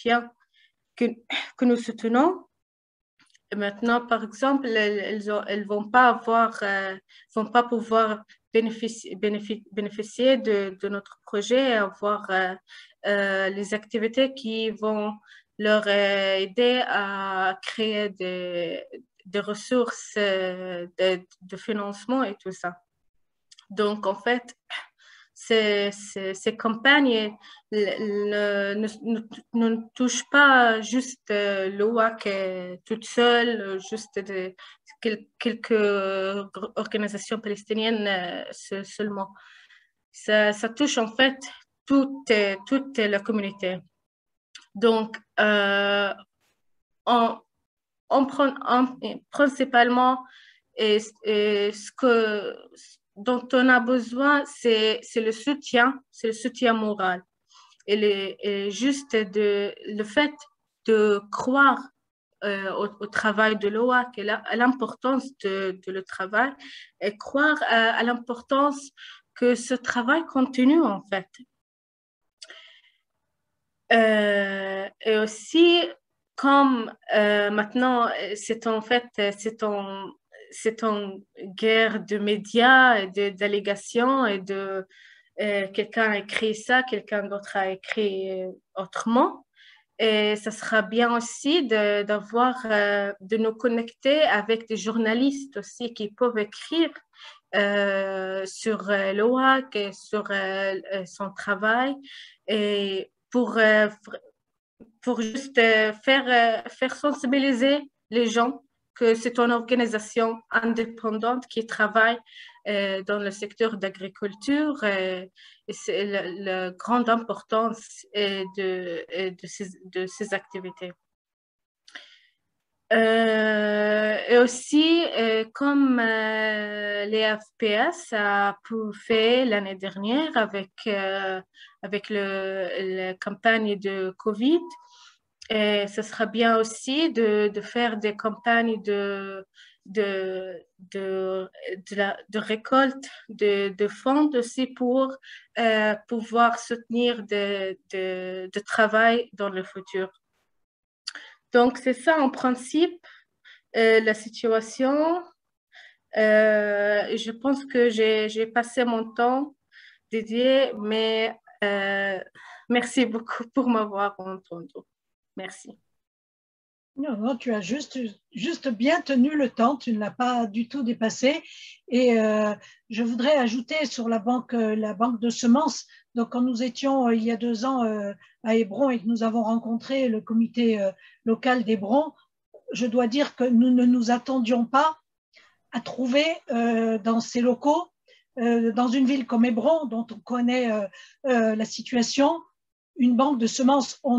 Speaker 3: soutenons, maintenant, par exemple, elles vont pas pouvoir bénéficier de notre projet, avoir les activités qui vont leur aider à créer des ressources de financement et tout ça. Donc, en fait, ces campagnes ne touchent pas juste l'OAC toute seule, juste quelques organisations palestiniennes seulement. Ça touche en fait toute la communauté. Donc, principalement, dont on a besoin, c'est le soutien moral. Et juste le fait de croire au travail de l'OAC et à l'importance de le travail, et croire à l'importance que ce travail continue en fait. Et aussi, comme maintenant, c'est en guerre de médias et d'allégations et quelqu'un a écrit ça, quelqu'un d'autre a écrit autrement. Et ça sera bien aussi de nous connecter avec des journalistes aussi qui peuvent écrire sur l'OAC et sur son travail et pour juste faire sensibiliser les gens que c'est une organisation indépendante qui travaille dans le secteur d'agriculture et c'est la grande importance de ces activités. Et aussi, comme les FPS a fait l'année dernière avec la campagne de Covid, et ce sera bien aussi de faire des campagnes de récolte de fonds aussi pour pouvoir soutenir de travail dans le futur. Donc, c'est ça en principe la situation. Je pense que j'ai passé mon temps dédié, mais merci beaucoup pour m'avoir entendu. Merci.
Speaker 1: Non, tu as juste bien tenu le temps, tu ne l'as pas du tout dépassé. Et je voudrais ajouter sur la banque de semences. Donc, quand nous étions il y a 2 ans à Hébron et que nous avons rencontré le comité local d'Hébron, je dois dire que nous ne nous attendions pas à trouver dans ces locaux, dans une ville comme Hébron, dont on connaît la situation, une banque de semences. On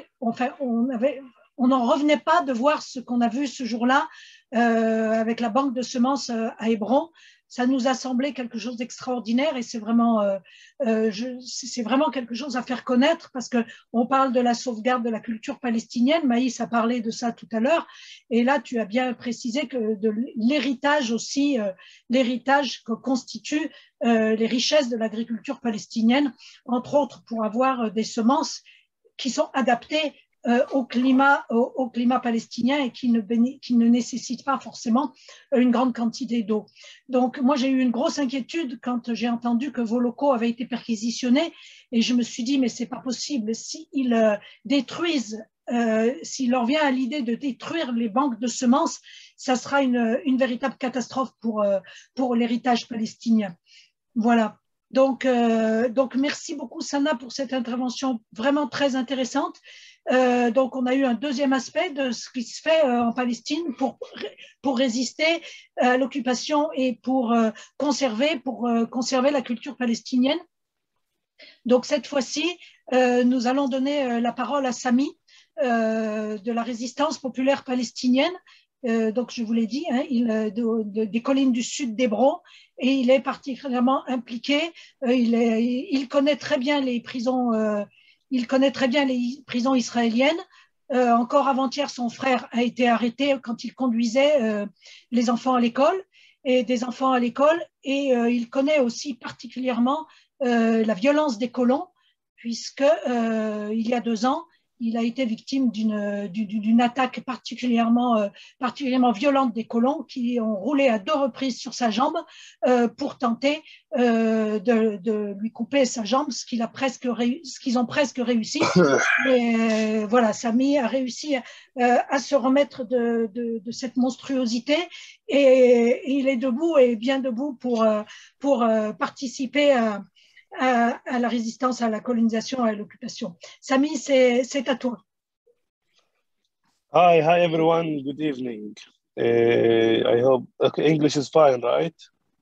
Speaker 1: n'en revenait pas de voir ce qu'on a vu ce jour-là avec la banque de semences à Hébron. Ça nous a semblé quelque chose d'extraordinaire et c'est vraiment quelque chose à faire connaître parce qu'on parle de la sauvegarde de la culture palestinienne. Maïs a parlé de ça tout à l'heure et là tu as bien précisé que de l'héritage aussi, l'héritage que constituent les richesses de l'agriculture palestinienne, entre autres pour avoir des semences qui sont adaptées au climat palestinien et qui ne nécessite pas forcément une grande quantité d'eau. Donc, moi, j'ai eu une grosse inquiétude quand j'ai entendu que vos locaux avaient été perquisitionnés et je me suis dit, mais c'est pas possible. S'ils détruisent, s'il leur vient à l'idée de détruire les banques de semences, ça sera une véritable catastrophe pour l'héritage palestinien. Voilà. Donc, merci beaucoup, Sana, pour cette intervention vraiment très intéressante. Donc, on a eu un deuxième aspect de ce qui se fait en Palestine pour résister à l'occupation et pour conserver la culture palestinienne. Donc, cette fois-ci, nous allons donner la parole à Sami de la résistance populaire palestinienne. Donc, je vous l'ai dit, hein, des collines du sud d'Hébron, et il est particulièrement impliqué. Il connaît très bien les prisons. Il connaît très bien les prisons israéliennes. Encore avant-hier, son frère a été arrêté quand il conduisait les enfants à l'école et des enfants à l'école. Et il connaît aussi particulièrement la violence des colons, puisque il y a 2 ans, il a été victime d'une attaque particulièrement violente des colons qui ont roulé à 2 reprises sur sa jambe pour tenter de lui couper sa jambe, ce qu'ils ont presque réussi. Et voilà, Sami a réussi à se remettre de cette monstruosité et il est debout et bien debout pour participer à la résistance, à la colonisation, à l'occupation. Sami, c'est à toi.
Speaker 4: Hi everyone. Good evening. I hope English is fine, right?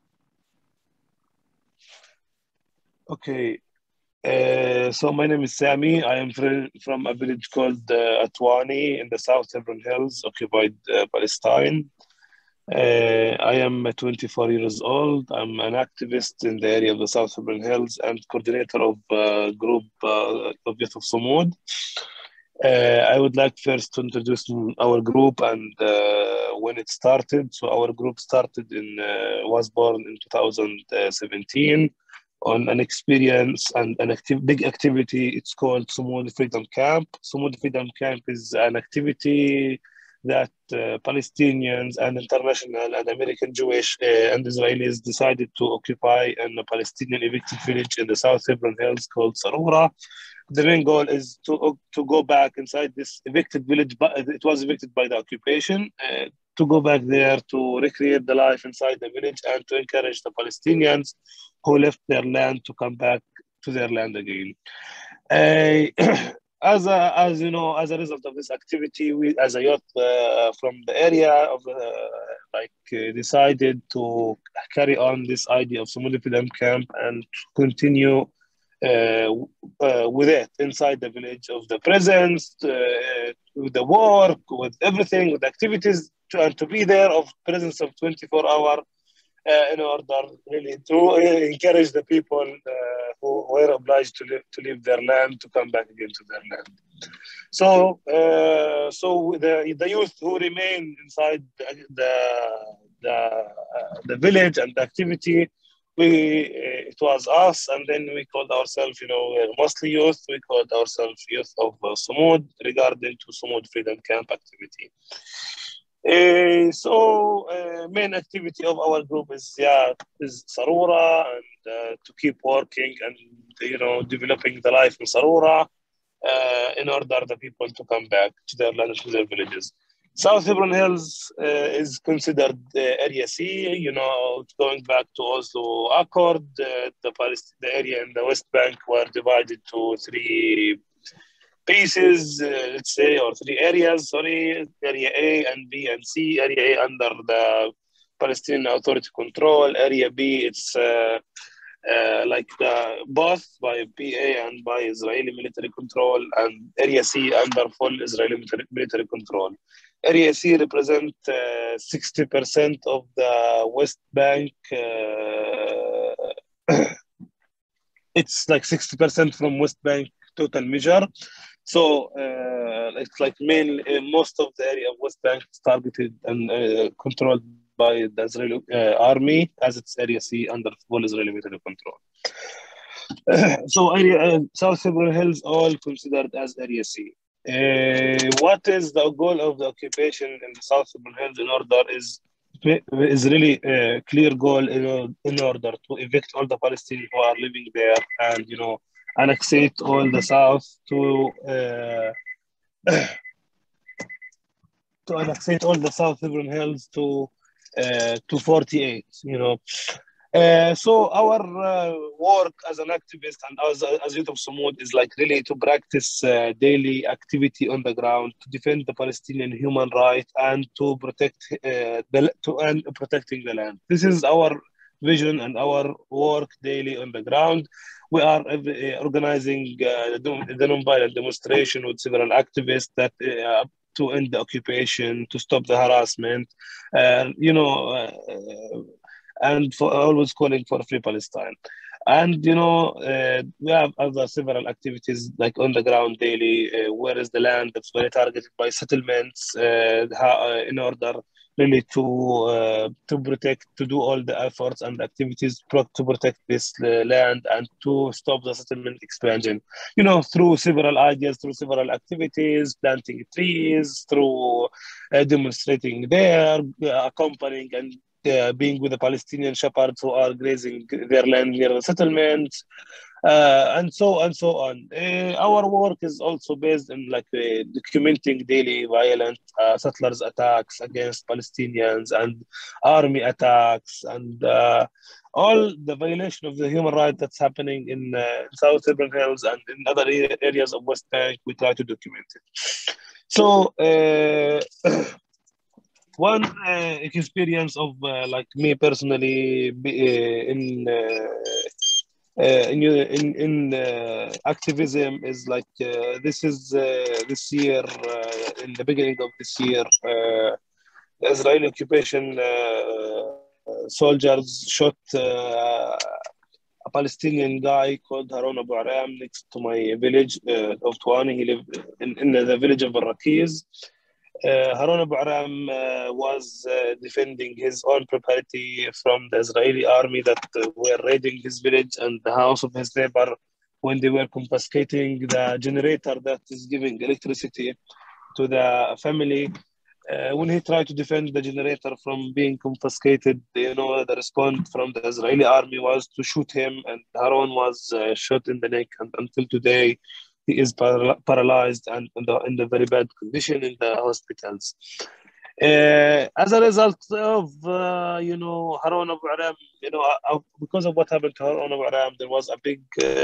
Speaker 4: Okay. So my name is Sami. I am from a village called Atwani in the South Hebron Hills, occupied Palestine. I am 24 years old. I'm an activist in the area of the South Hebron Hills and coordinator of a group of Youth of Samud. I would like first to introduce our group and when it started. So our group was born in 2017 on an experience and big activity. It's called Samud Freedom Camp. Samud Freedom Camp is an activity that Palestinians and international and American Jewish and Israelis decided to occupy in a Palestinian evicted village in the South Hebron Hills called Sarura. The main goal is to go back inside this evicted village, but it was evicted by the occupation, to go back there to recreate the life inside the village and to encourage the Palestinians who left their land to come back to their land again. As you know, as a result of this activity, we, as a youth from the area, decided to carry on this idea of Samud Freedom Camp and continue with it inside the village, of the presence, with the work, with everything, with activities, to be there of presence of 24-hour in order really to encourage the people who were obliged to leave their land to come back again to their land. So, the youth who remain inside the village and the activity, it was us, and then we called ourselves, mostly youth. We called ourselves Youth of Samud regarding to Samud Freedom Camp activity. Main activity of our group is Sarura, and to keep working and developing the life in Sarura in order the people to come back to their land, to their villages. South Hebron Hills is considered Area C, going back to Oslo Accord. The area in the West Bank were divided to 3 pieces, let's say, or 3 areas, Area A and B and C. Area A under the Palestinian Authority control. Area B, it's both by PA and by Israeli military control, and Area C under full Israeli military control. Area C represents 60% of the West Bank. It's like 60% from West Bank total measure. So it's like mainly most of the area of West Bank is targeted and controlled by the Israeli army, as it's Area C under full Israeli military control. So South Hebron Hills all considered as Area C. What is the goal of the occupation in the South Hebron Hills in order is really a clear goal in order to evict all the Palestinians who are living there and annexate all the South to annexate all the South Hebron Hills to 48. So our work as an activist and as Youth of Sumud is like really to practice daily activity on the ground to defend the Palestinian human rights and to protect protecting the land. This is our vision and our work daily on the ground. We are organizing the non-violent demonstration with several activists that to end the occupation, to stop the harassment, and for always calling for free Palestine. And we have other several activities like on the ground daily. Where is the land that's very targeted by settlements in order really to protect, to do all the efforts and activities to protect this land and to stop the settlement expansion. Through several ideas, through several activities, planting trees, through demonstrating there, accompanying and being with the Palestinian shepherds who are grazing their land near the settlements, and so on. Our work is also based on documenting daily violent settlers attacks against Palestinians and army attacks and all the violation of the human rights that's happening in South Hebron Hills and in other areas of West Bank. We try to document it. So one experience of me personally in activism is this year, in the beginning of this year, the Israeli occupation soldiers shot a Palestinian guy called Haroun Abu Aram next to my village of Tuani. He lived in the village of Rakiz. Haroun Abu Aram was defending his own property from the Israeli army that were raiding his village and the house of his neighbor when they were confiscating the generator that is giving electricity to the family. When he tried to defend the generator from being confiscated, the response from the Israeli army was to shoot him, and Haroun was shot in the neck, and until today, he is paralyzed and in the very bad condition in the hospitals. As a result of, Haroun Abu Aram, because of what happened to Haroun Abu Aram, there was a big,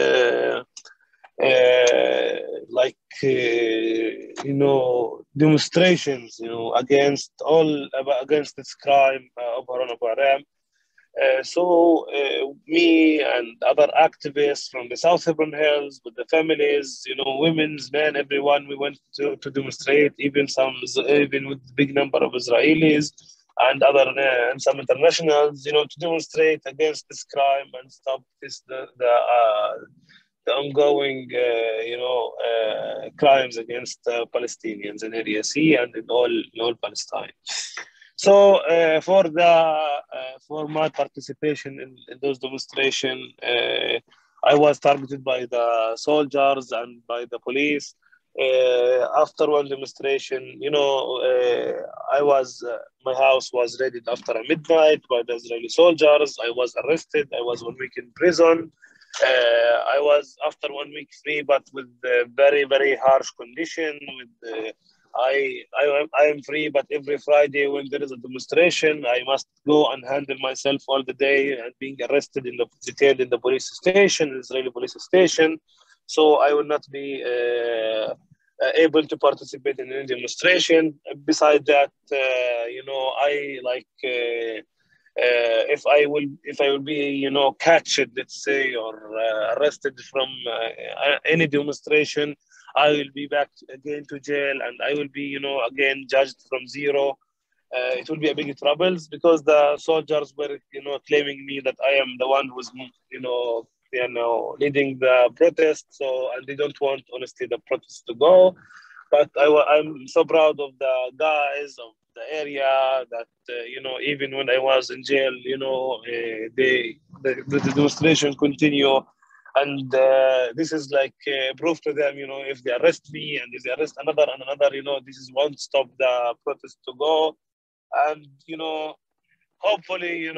Speaker 4: demonstrations, against this crime of Haroun Abu Aram. So me and other activists from the South Hebron Hills with the families, women's, men, everyone, we went to demonstrate, even with big number of Israelis and and some internationals, to demonstrate against this crime and stop the ongoing, crimes against Palestinians in Area C and in all Palestine. So for my participation in those demonstrations, I was targeted by the soldiers and by the police. After one demonstration, my house was raided after midnight by the Israeli soldiers. I was arrested. I was 1 week in prison. I was after 1 week free, but with very, very harsh condition. I am free, but every Friday when there is a demonstration, I must go and handle myself all the day and being arrested detained in the police station, Israeli police station. So I will not be able to participate in any demonstration. Besides that, if I will be catched, let's say, or arrested from any demonstration, I will be back again to jail, and I will be again judged from zero. It will be a big troubles because the soldiers were claiming me that I am the one who's leading the protest, and they don't want honestly the protest to go. But I'm so proud of the guys of the area that even when I was in jail, the demonstration continue, and this is like proof to them. If they arrest me and if they arrest another, this won't stop the protest to go, and hopefully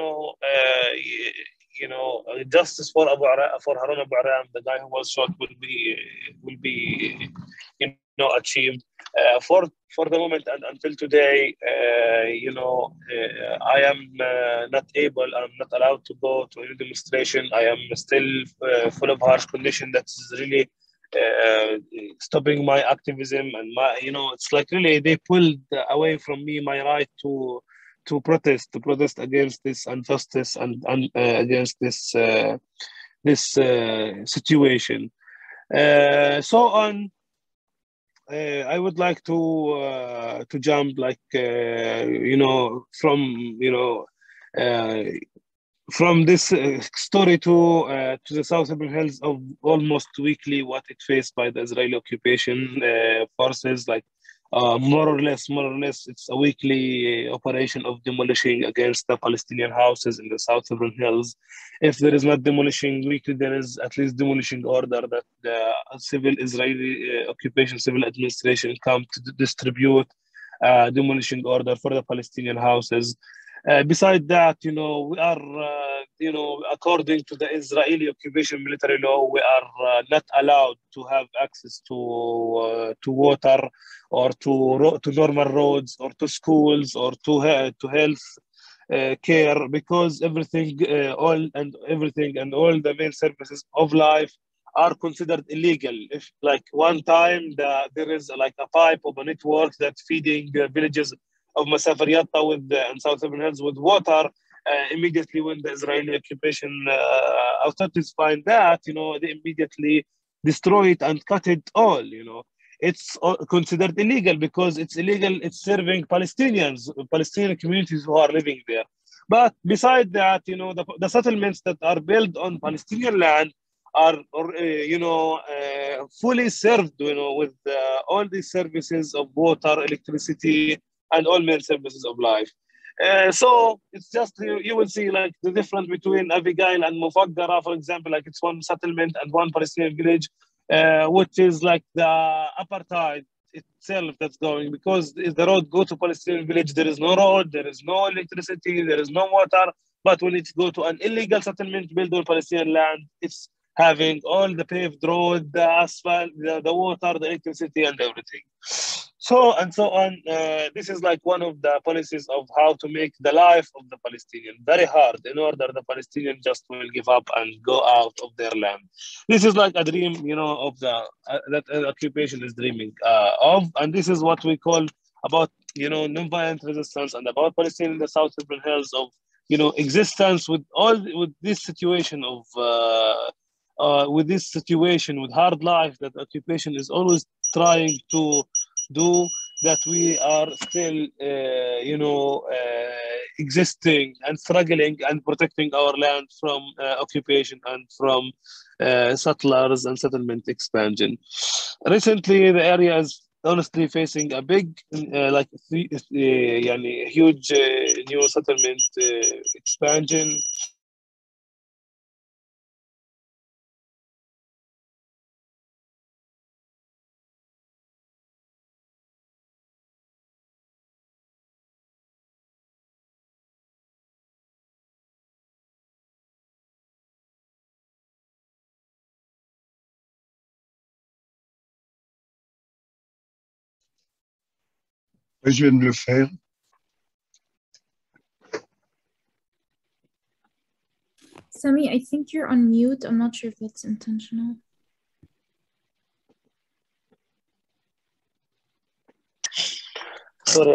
Speaker 4: justice for Haroun Abu Aram, the guy who was shot, will be achieved. For the moment and until today, I am not able, I'm not allowed to go to any demonstration. I am still full of harsh condition that's really stopping my activism and my, it's like really they pulled away from me my right to protest against this injustice and against this situation. So on. I would like to jump from this story to the Southern Hills of almost weekly what it faced by the Israeli occupation forces, like more or less, it's a weekly operation of demolishing against the Palestinian houses in the Southern Hills. If there is not demolishing weekly, there is at least demolishing order that the civil Israeli occupation civil administration come to distribute demolishing order for the Palestinian houses. Beside that, we are, according to the Israeli occupation military law, we are not allowed to have access to water or to normal roads or to schools or to health care, because everything and all the main services of life are considered illegal. If like one time there is like a pipe of a network that's feeding villages of Masafar Yatta in Southern Hills with water, immediately when the Israeli occupation authorities find that, they immediately destroy it and cut it all, It's considered illegal because it's illegal, it's serving Palestinian communities who are living there. But beside that, the settlements that are built on Palestinian land are, fully served, with all these services of water, electricity, and all main services of life. So it's just, you will see like the difference between Abigail and Mufaggara, for example, like it's one settlement and one Palestinian village, which is like the apartheid itself that's going, because if the road go to Palestinian village, there is no road, there is no electricity, there is no water. But when it go to an illegal settlement built on Palestinian land, it's having all the paved road, the asphalt, the water, the electricity, and everything. So and so on. This is like one of the policies of how to make the life of the Palestinian very hard, in order the Palestinian just will give up and go out of their land. This is like a dream, of the that occupation is dreaming of, and this is what we call about, nonviolent resistance, and about Palestinian in the Southern Hills of, existence with this situation of. With hard life that occupation is always trying to do, that we are still, existing and struggling and protecting our land from occupation and from settlers and settlement expansion. Recently, the area is honestly facing a big, huge new settlement expansion.
Speaker 5: Je viens de le faire.
Speaker 2: Sami, I think you're on mute. I'm not sure if that's intentional.
Speaker 4: Sorry,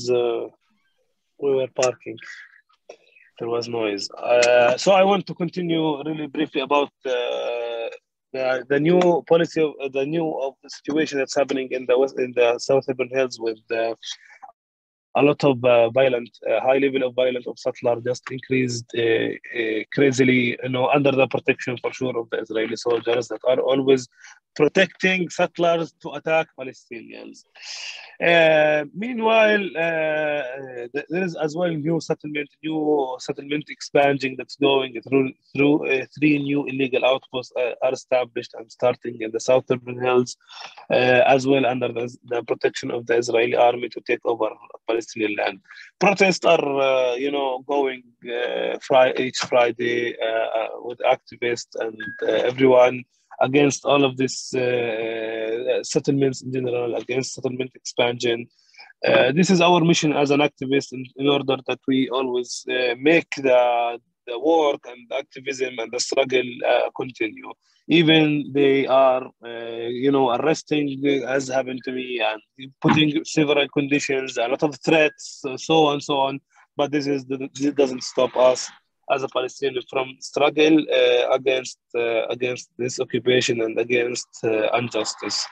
Speaker 4: we were parking. There was noise. So I want to continue really briefly about the new policy of the situation that's happening in the Southern Hills with a lot of high level of violence of settlers just increased crazily, under the protection for sure of the Israeli soldiers that are always protecting settlers to attack Palestinians. Meanwhile, there is as well new settlement expanding that's going through 3 new illegal outposts are established and starting in the Southern Hills, as well under the protection of the Israeli army to take over Palestinian land. Protests are, going each Friday with activists and everyone against all of this settlements in general, against settlement expansion. This is our mission as an activist in order that we always make the work and the activism and the struggle continue. Even they are, arresting, as happened to me, and putting several conditions, a lot of threats, so on, so on. But this doesn't stop us as a Palestinian from struggle against this occupation and against injustice.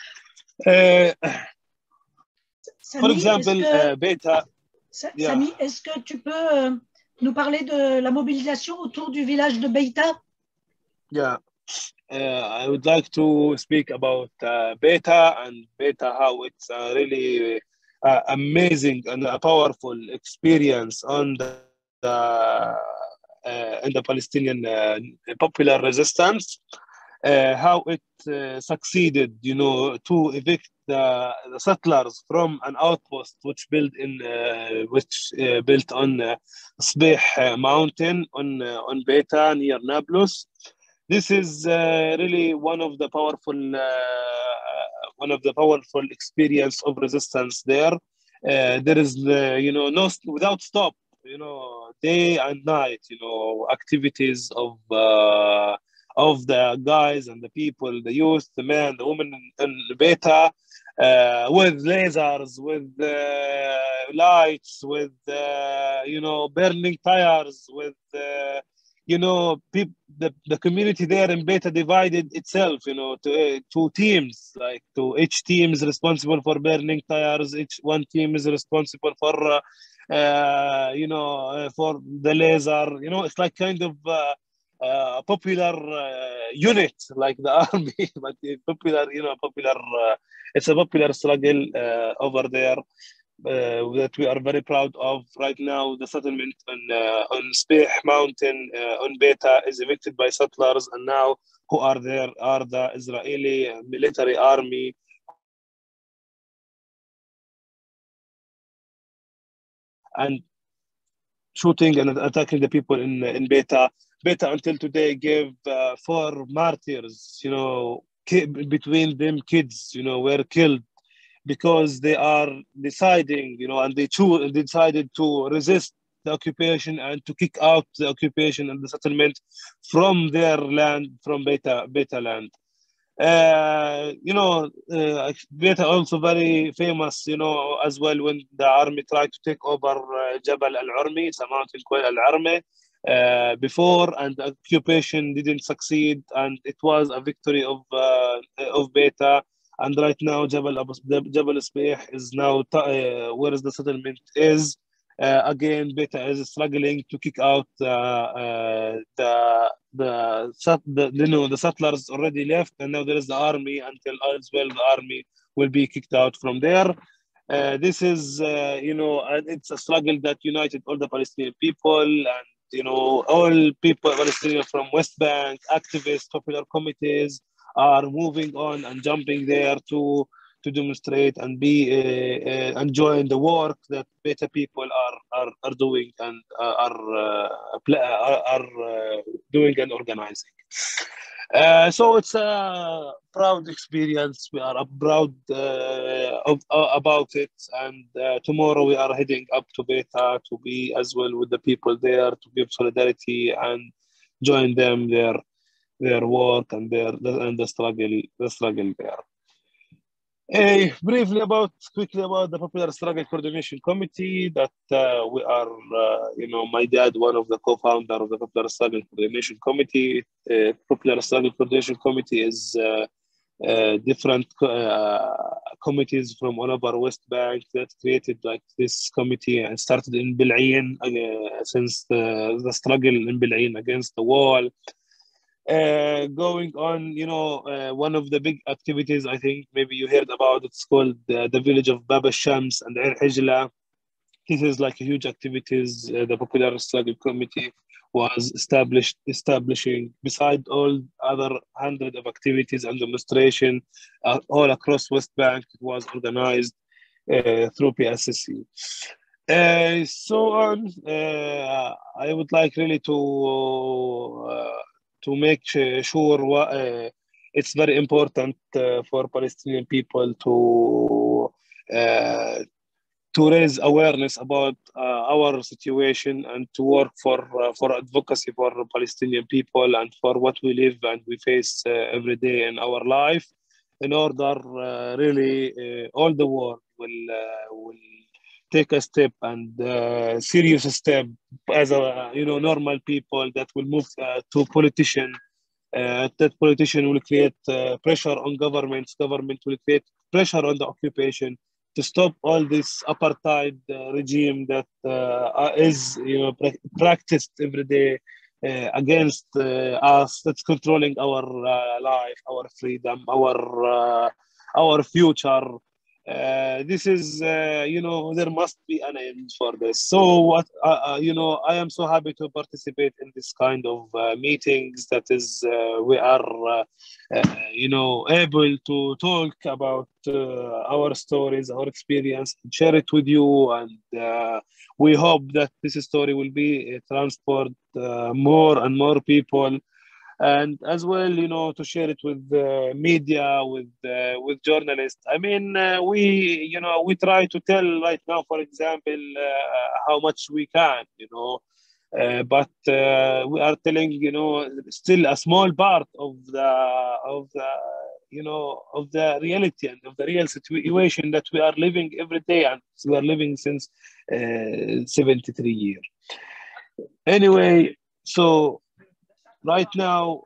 Speaker 4: For example, Beta.
Speaker 1: Sami, est-ce que tu peux nous parler de la mobilisation autour du village de Beita?
Speaker 4: Yeah, I would like to speak about Beta and Beta, how it's really amazing and a powerful experience on in the Palestinian popular resistance. How it succeeded, to evict the settlers from an outpost which built on Sbeh mountain on Beta near Nablus. This is really one of the powerful experience of resistance there. There is no without stop, day and night, activities of the guys and the people, the youth, the men, the women in Beta, with lasers, with lights, with burning tires, with the community there in Beta divided itself, to two teams. Like each team is responsible for burning tires. Each one team is responsible for for the laser. It's like kind of popular unit, like the army, but popular. It's a popular struggle over there. That we are very proud of right now. The settlement on Sbeh mountain on Beta is evicted by settlers, and now who are there are the Israeli military army and shooting and attacking the people in Beta. Beta until today gave 4 martyrs, between them kids, were killed because they are deciding, and they decided to resist the occupation and to kick out the occupation and the settlement from their land, from Beta land. Beta also very famous, as well, when the army tried to take over Jabal al-Urmi, it's a mountain called al-Arme, before, and the occupation didn't succeed, and it was a victory of Beta. And right now, Jabal Sbeh is now where is the settlement is. Again, Beta is struggling to kick out the settlers already left, and now there is the army. Until as well, the army will be kicked out from there. This is, it's a struggle that united all the Palestinian people, and all people Palestinian from West Bank, activists, popular committees are moving on and jumping there to demonstrate and be and join the work that Beta people are doing and are doing and organizing. So it's a proud experience. We are proud about it, and tomorrow we are heading up to Beta to be as well with the people there, to give solidarity and join them their work and the struggle there. Quickly about the Popular Struggle Coordination Committee that we are, my dad, one of the co-founder of the Popular Struggle Coordination Committee. Popular Struggle Coordination Committee is different committees from all over West Bank that created like this committee and started in Bil'in since the struggle in Bil'in against the wall. Going on, one of the big activities, I think maybe you heard about, it's called the village of Bab al-Shams and Ir Hijla. This is like a huge activities. The Popular Struggle Committee was establishing, beside all other 100 of activities and demonstration all across West Bank. It was organized through PSSC. So on, I would like really to make sure it's very important for Palestinian people to raise awareness about our situation and to work for advocacy for Palestinian people and for what we live and we face every day in our life, in order really all the world will take a step and serious step as a normal people that will move to politician. That politician will create pressure on governments. Government will create pressure on the occupation to stop all this apartheid regime that is practiced every day against us. That's controlling our life, our freedom, our future. This is, there must be an end for this. So what, I am so happy to participate in this kind of meetings. That is, we are, able to talk about our stories, our experience, and share it with you. And we hope that this story will be transport more and more people. And as well, to share it with media, with journalists. I mean, we try to tell right now, for example, how much we can, but we are telling, still a small part of the reality and of the real situation that we are living every day, and we are living since 73 years. Anyway, so right now,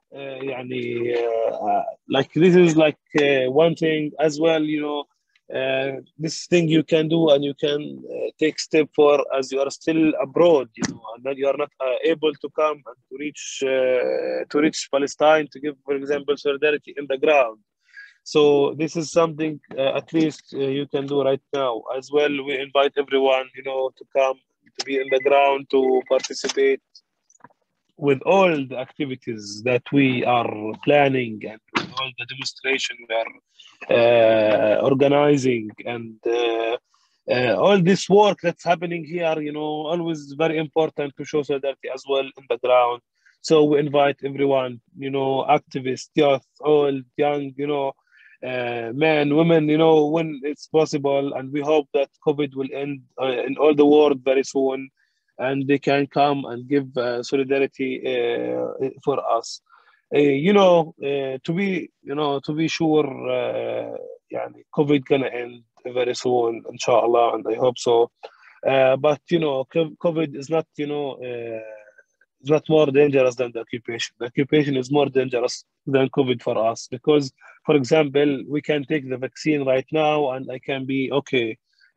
Speaker 4: like this is like one thing as well, this thing you can do and you can take step for as you are still abroad, and then you are not able to come and to reach Palestine to give, for example, solidarity in the ground. So this is something at least you can do right now as well. We invite everyone, to come, to be in the ground, to participate with all the activities that we are planning and with all the demonstration we are organizing, and all this work that's happening here, always very important to show solidarity as well in the ground. So we invite everyone, activists, youth, old, young, men, women, when it's possible. And we hope that COVID will end in all the world very soon, and they can come and give solidarity for us. To be sure, COVID gonna end very soon, inshallah, and I hope so. But COVID is not, is not more dangerous than the occupation. The occupation is more dangerous than COVID for us because, for example, we can take the vaccine right now, and I can be okay.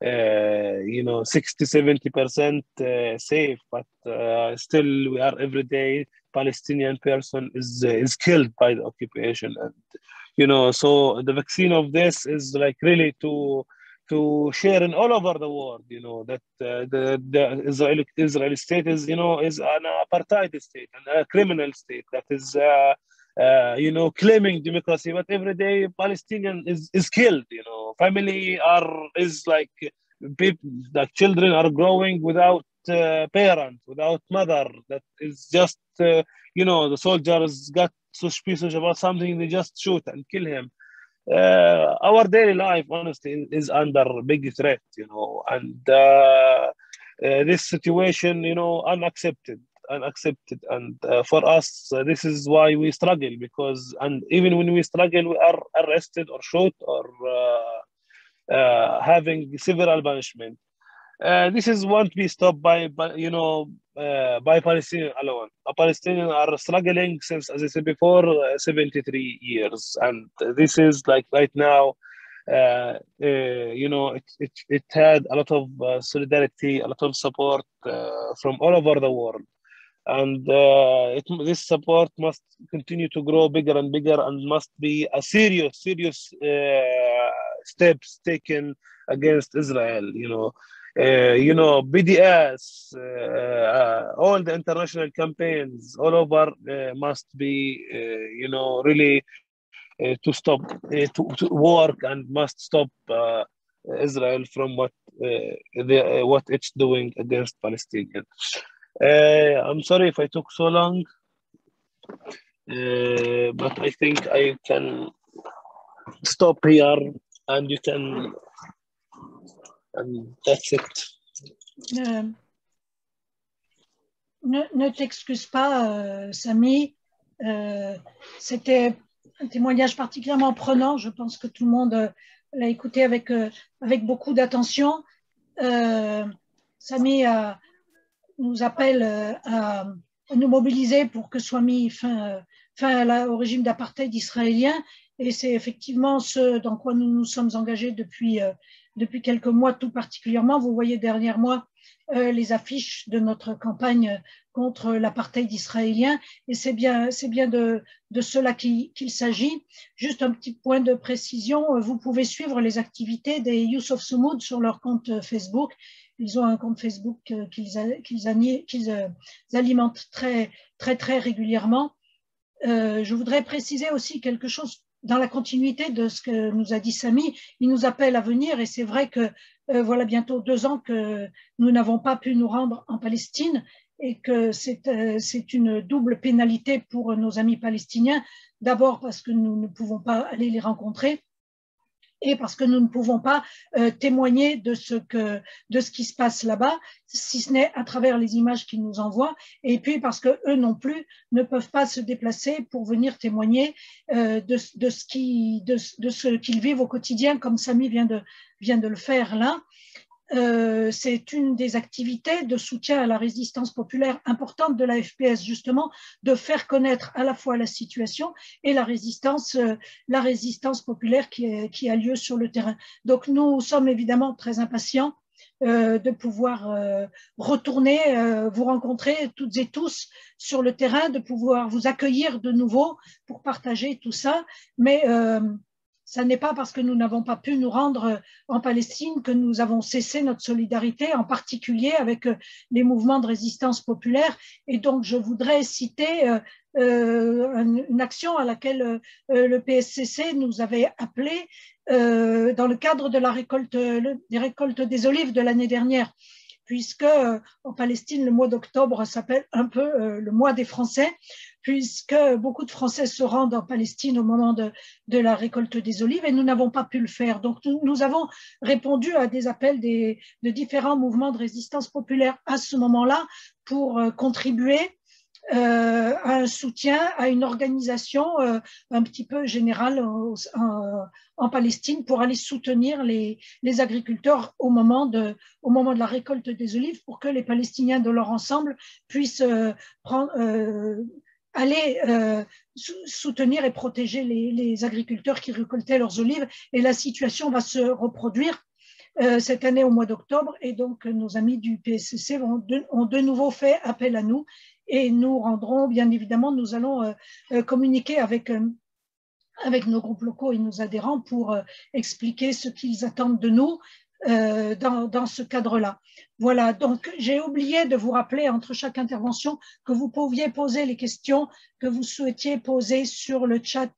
Speaker 4: 60-70% safe, but still we are every day Palestinian person is killed by the occupation. And so the vaccine of this is like really to share in all over the world, that the Israeli state is is an apartheid state and a criminal state that is claiming democracy, but every day Palestinian is killed. Family is like people, like children are growing without parents, without mother. That is just the soldiers got suspicious about something, they just shoot and kill him. Our daily life, honestly, is under big threat, and this situation, unaccepted. And for us, this is why we struggle, because, and even when we struggle, we are arrested or shot or having several punishment. This is won't be stopped by Palestinians alone. Palestinians are struggling since, as I said before, 73 years, and this is like right now. It had a lot of solidarity, a lot of support from all over the world, and this support must continue to grow bigger and bigger, and must be a serious steps taken against Israel. BDS, all the international campaigns all over must be, really to stop to work, and must stop Israel from what it's doing against Palestinians. I'm sorry if I took so long. but I think I can stop here and you can, and that's it.
Speaker 1: Ne t'excuse pas, Samy. C'était un témoignage particulièrement prenant. Je pense que tout le monde l'a écouté avec beaucoup d'attention. Samy nous appelle à nous mobiliser pour que soit mis fin au régime d'apartheid israélien. Et c'est effectivement ce dans quoi nous nous sommes engagés depuis quelques mois tout particulièrement. Vous voyez derrière moi les affiches de notre campagne contre l'apartheid israélien, et c'est bien de cela qu'il s'agit. Juste un petit point de précision, vous pouvez suivre les activités des Youth of Sumud sur leur compte Facebook. Ils ont un compte Facebook qu'ils alimentent très régulièrement. Je voudrais préciser aussi quelque chose dans la continuité de ce que nous a dit Samy. Il nous appelle à venir, et c'est vrai que voilà bientôt 2 ans que nous n'avons pas pu nous rendre en Palestine, et que c'est une double pénalité pour nos amis palestiniens. D'abord parce que nous ne pouvons pas aller les rencontrer, et parce que nous ne pouvons pas témoigner de ce qui se passe là-bas, si ce n'est à travers les images qu'ils nous envoient, et puis parce que eux non plus ne peuvent pas se déplacer pour venir témoigner de ce qu'ils vivent au quotidien, comme Samy vient de le faire là. C'est une des activités de soutien à la résistance populaire importante de la FPS, justement, de faire connaître à la fois la situation et la résistance populaire qui a lieu sur le terrain. Donc nous sommes évidemment très impatients de pouvoir retourner, vous rencontrer toutes et tous sur le terrain, de pouvoir vous accueillir de nouveau pour partager tout ça, mais ça n'est pas parce que nous n'avons pas pu nous rendre en Palestine que nous avons cessé notre solidarité, en particulier avec les mouvements de résistance populaire. Et donc, je voudrais citer une action à laquelle le PSCC nous avait appelé dans le cadre de des récoltes des olives de l'année dernière, puisque en Palestine, le mois d'octobre s'appelle un peu le mois des Français, puisque beaucoup de Français se rendent en Palestine au moment de la récolte des olives, et nous n'avons pas pu le faire. Donc nous avons répondu à des appels de différents mouvements de résistance populaire à ce moment-là pour contribuer à un soutien, à une organisation un petit peu générale en Palestine pour aller soutenir les agriculteurs au moment de la récolte des olives, pour que les Palestiniens de leur ensemble puissent aller soutenir et protéger les agriculteurs qui récoltaient leurs olives. Et la situation va se reproduire cette année au mois d'octobre, et donc nos amis du PSCC ont de nouveau fait appel à nous, et nous rendrons, bien évidemment, nous allons communiquer avec nos groupes locaux et nos adhérents pour expliquer ce qu'ils attendent de nous dans ce cadre-là. Voilà, donc j'ai oublié de vous rappeler entre chaque intervention que vous pouviez poser les questions que vous souhaitiez poser sur le chat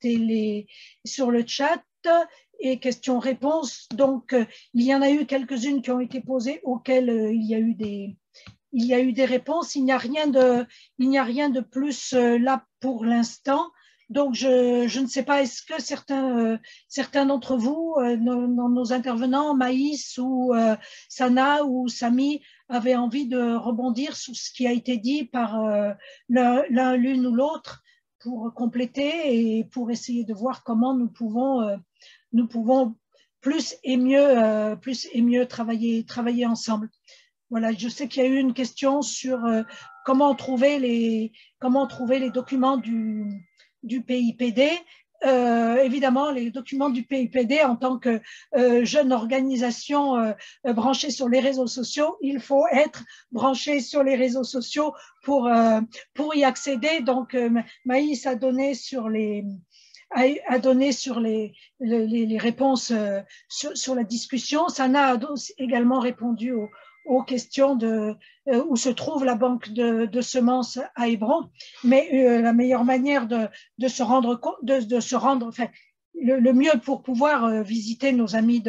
Speaker 1: et questions-réponses. Donc, il y en a eu quelques-unes qui ont été posées auxquelles il y a eu des réponses. Il n'y a rien de plus là pour l'instant. Donc, je ne sais pas, est-ce que certains d'entre vous, nos intervenants, Maïs ou Sana ou Samy, avaient envie de rebondir sur ce qui a été dit par l'une ou l'autre pour compléter et pour essayer de voir comment nous pouvons plus et mieux travailler ensemble. Voilà, je sais qu'il y a eu une question sur comment trouver les documents du PIPD. Évidemment, les documents du PIPD, en tant que jeune organisation branchée sur les réseaux sociaux, il faut être branché sur les réseaux sociaux pour y accéder. Donc, Maïs a donné sur les réponses sur la discussion. Sana a également répondu aux questions où se trouve la banque de semences à Hébron. Mais la meilleure manière de se rendre compte, enfin, le mieux pour pouvoir visiter nos amis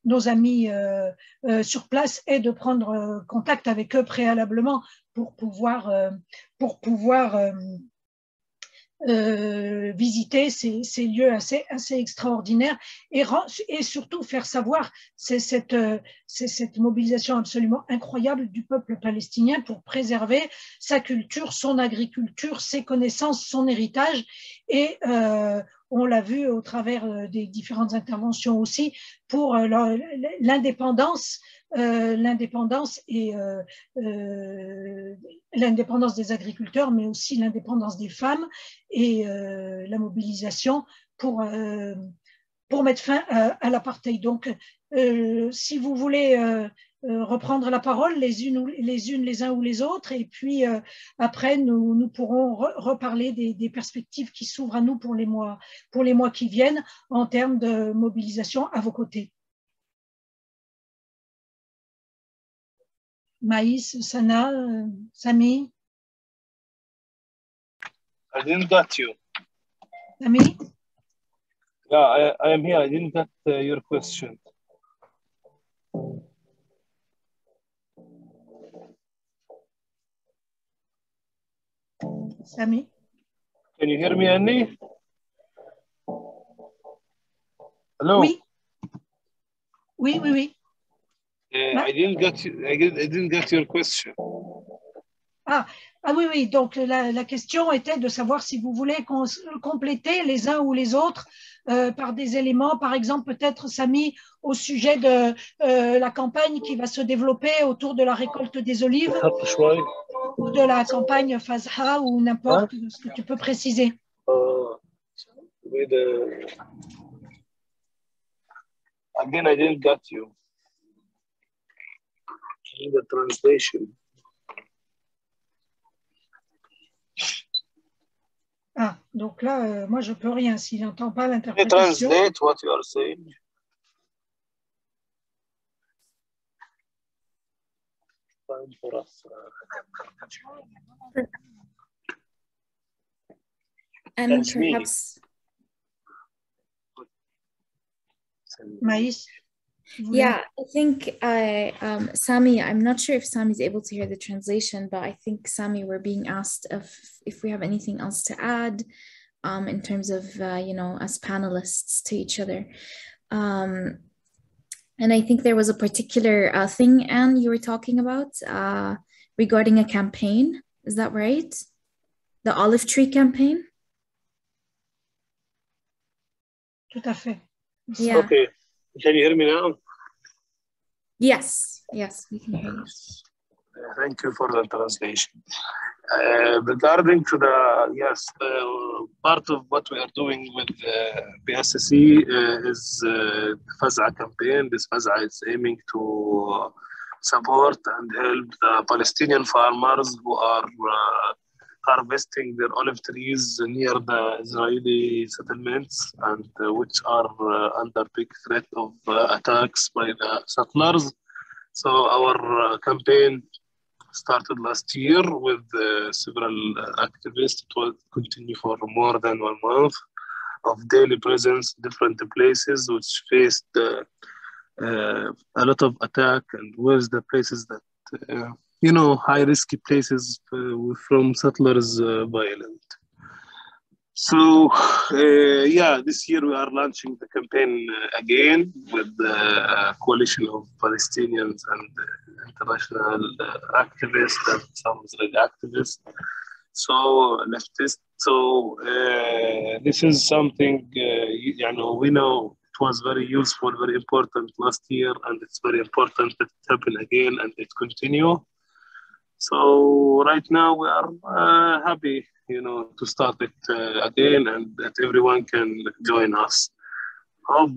Speaker 1: sur place est de prendre contact avec eux préalablement pour pouvoir visiter ces lieux assez extraordinaires et surtout faire savoir cette mobilisation absolument incroyable du peuple palestinien pour préserver sa culture, son agriculture, ses connaissances, son héritage. Et on l'a vu au travers des différentes interventions aussi pour l'indépendance et l'indépendance des agriculteurs, mais aussi l'indépendance des femmes et la mobilisation pour mettre fin à l'apartheid. Donc, si vous voulez reprendre la parole les uns ou les autres, et puis après, nous pourrons reparler des perspectives qui s'ouvrent à nous pour les mois qui viennent en termes de mobilisation à vos côtés. Maïs, Sana, Sami.
Speaker 4: I didn't get you.
Speaker 1: Sami?
Speaker 4: Yeah, I am here. I didn't get your question.
Speaker 1: Sami?
Speaker 4: Can you hear me, Annie? Hello?
Speaker 1: Oui. Oui, oui, oui.
Speaker 4: I didn't get your question.
Speaker 1: Ah oui, oui. Donc, la question était de savoir si vous voulez compléter les uns ou les autres par des éléments, par exemple, peut-être, Sami, au sujet de la campagne qui va se développer autour de la récolte des olives ou de la campagne Fazha ou n'importe ce que tu peux préciser.
Speaker 4: Again, I didn't get you. The translation.
Speaker 1: Ah, donc là, moi, je peux rien s'il n'entend pas l'interprétation.
Speaker 4: Translate what you are saying. For us.
Speaker 2: And perhaps...
Speaker 1: Maïs?
Speaker 2: Yeah, I think Sami, I'm not sure if Sami's able to hear the translation, but I think Sami, we're being asked if we have anything else to add in terms of, as panelists to each other. And I think there was a particular thing, Anne, you were talking about regarding a campaign. Is that right? The olive tree campaign?
Speaker 1: Tout à fait.
Speaker 2: Yeah.
Speaker 4: Okay. Can you hear me now?
Speaker 2: Yes, we can hear you.
Speaker 4: Thank you for the translation. Regarding to part of what we are doing with PSSC is Faz'a campaign. This Faz'a is aiming to support and help the Palestinian farmers who are harvesting their olive trees near the Israeli settlements and which are under big threat of attacks by the settlers. So our campaign started last year with several activists. It will continue for more than 1 month of daily presence in different places which faced a lot of attack, and was the places that high risky places from settlers violent. So this year we are launching the campaign again with the coalition of Palestinians and international activists and some Israeli activists, so leftists. So this is something we know it was very useful, very important last year, and it's very important that it happen again and it continue. So right now we are happy, to start it again and that everyone can join us. Hope,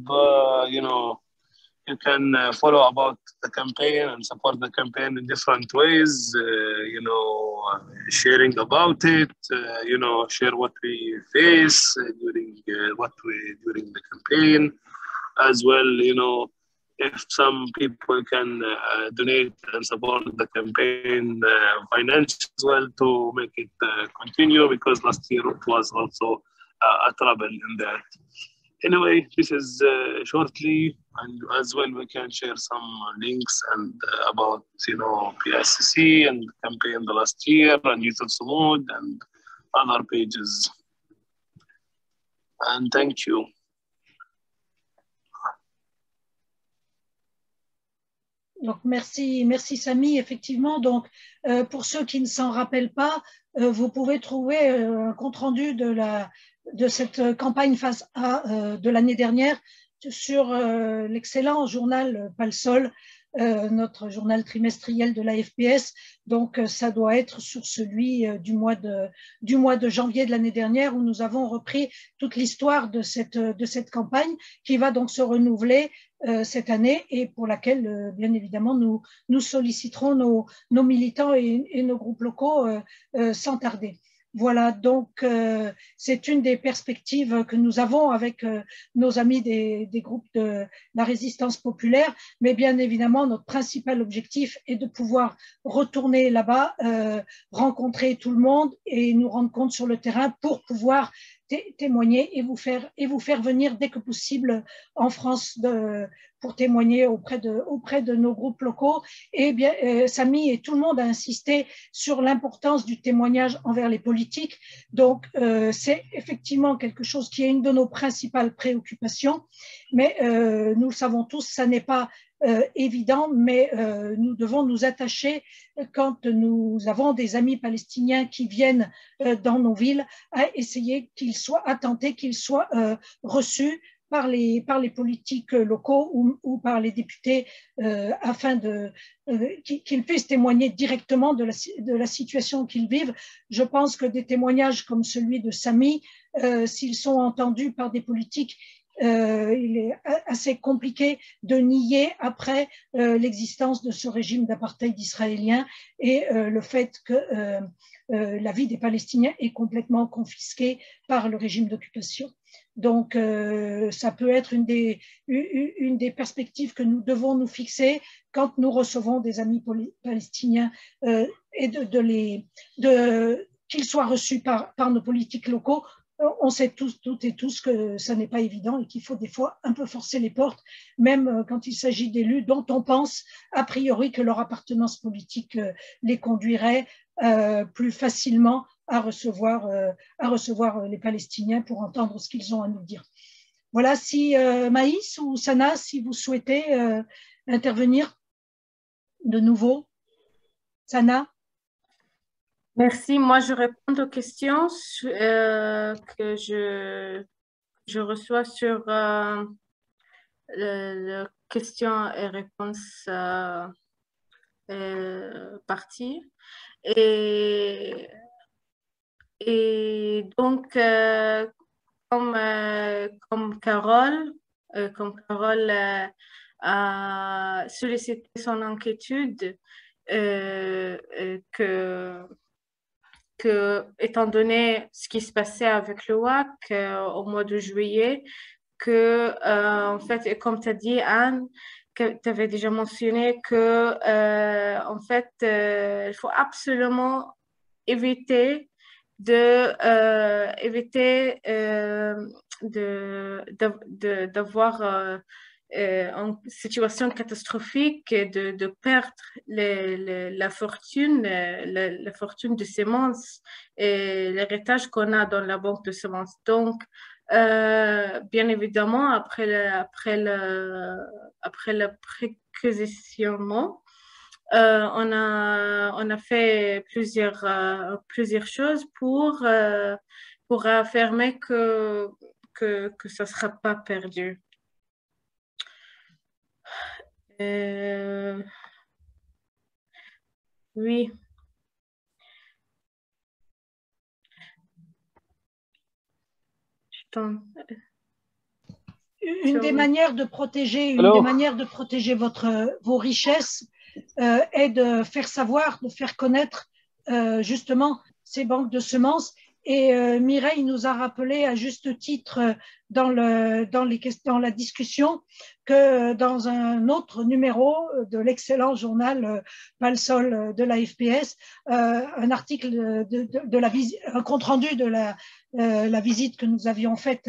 Speaker 4: you can follow about the campaign and support the campaign in different ways, sharing about it, share what we face during the campaign, as well, if some people can donate and support the campaign financially as well to make it continue, because last year it was also a trouble in that. Anyway, this is shortly, and as well we can share some links and about PSCC and the campaign the last year and Youth of Samud and other pages. and thank you.
Speaker 1: Donc, merci Samy. Effectivement, donc, pour ceux qui ne s'en rappellent pas, vous pouvez trouver un compte-rendu de cette campagne face à de l'année dernière sur l'excellent journal Palsol, notre journal trimestriel de la FPS. Donc, ça doit être sur celui du mois de janvier de l'année dernière, où nous avons repris toute l'histoire de cette campagne qui va donc se renouveler cette année et pour laquelle, bien évidemment, nous solliciterons nos militants et nos groupes locaux sans tarder. Voilà, donc c'est une des perspectives que nous avons avec nos amis des groupes de la résistance populaire, mais bien évidemment, notre principal objectif est de pouvoir retourner là-bas, rencontrer tout le monde et nous rendre compte sur le terrain pour pouvoir témoigner et vous faire venir dès que possible en France pour témoigner auprès de nos groupes locaux. Et bien, Samy et tout le monde a insisté sur l'importance du témoignage envers les politiques. Donc, c'est effectivement quelque chose qui est une de nos principales préoccupations. Mais nous le savons tous, ça n'est pas évident, mais nous devons nous attacher quand nous avons des amis palestiniens qui viennent dans nos villes à essayer qu'ils soient attentés, qu'ils soient reçus par les politiques locaux ou par les députés afin qu'ils puissent témoigner directement de la situation qu'ils vivent. Je pense que des témoignages comme celui de Samy, s'ils sont entendus par des politiques, il est assez compliqué de nier après l'existence de ce régime d'apartheid israélien et le fait que la vie des Palestiniens est complètement confisquée par le régime d'occupation. Donc, ça peut être une des perspectives que nous devons nous fixer quand nous recevons des amis palestiniens et qu'ils soient reçus par nos politiques locaux. On sait toutes et tous que ça n'est pas évident et qu'il faut des fois un peu forcer les portes, même quand il s'agit d'élus dont on pense a priori que leur appartenance politique les conduirait plus facilement à recevoir les Palestiniens pour entendre ce qu'ils ont à nous dire. Voilà, si Maïs ou Sana, si vous souhaitez intervenir de nouveau. Sana?
Speaker 3: Merci. Moi, je réponds aux questions que je reçois sur le questions et réponses partie. Et donc, comme Carole a sollicité son inquiétude, que, étant donné ce qui se passait avec le WAC au mois de juillet, que, en fait, et comme tu as dit, Anne, que tu avais déjà mentionné que, en fait, il faut absolument éviter d'avoir en situation catastrophique et de perdre la fortune de semences et l'héritage qu'on a dans la banque de semences. Donc, bien évidemment, après le précautionnement, on a fait plusieurs choses pour affirmer que ça ne sera pas perdu. Oui.
Speaker 1: Une des manières de protéger vos richesses est de faire savoir, de faire connaître justement ces banques de semences. Et Mireille nous a rappelé à juste titre dans la discussion que dans un autre numéro de l'excellent journal Palsol de la FPS, un article un compte rendu de la visite que nous avions faite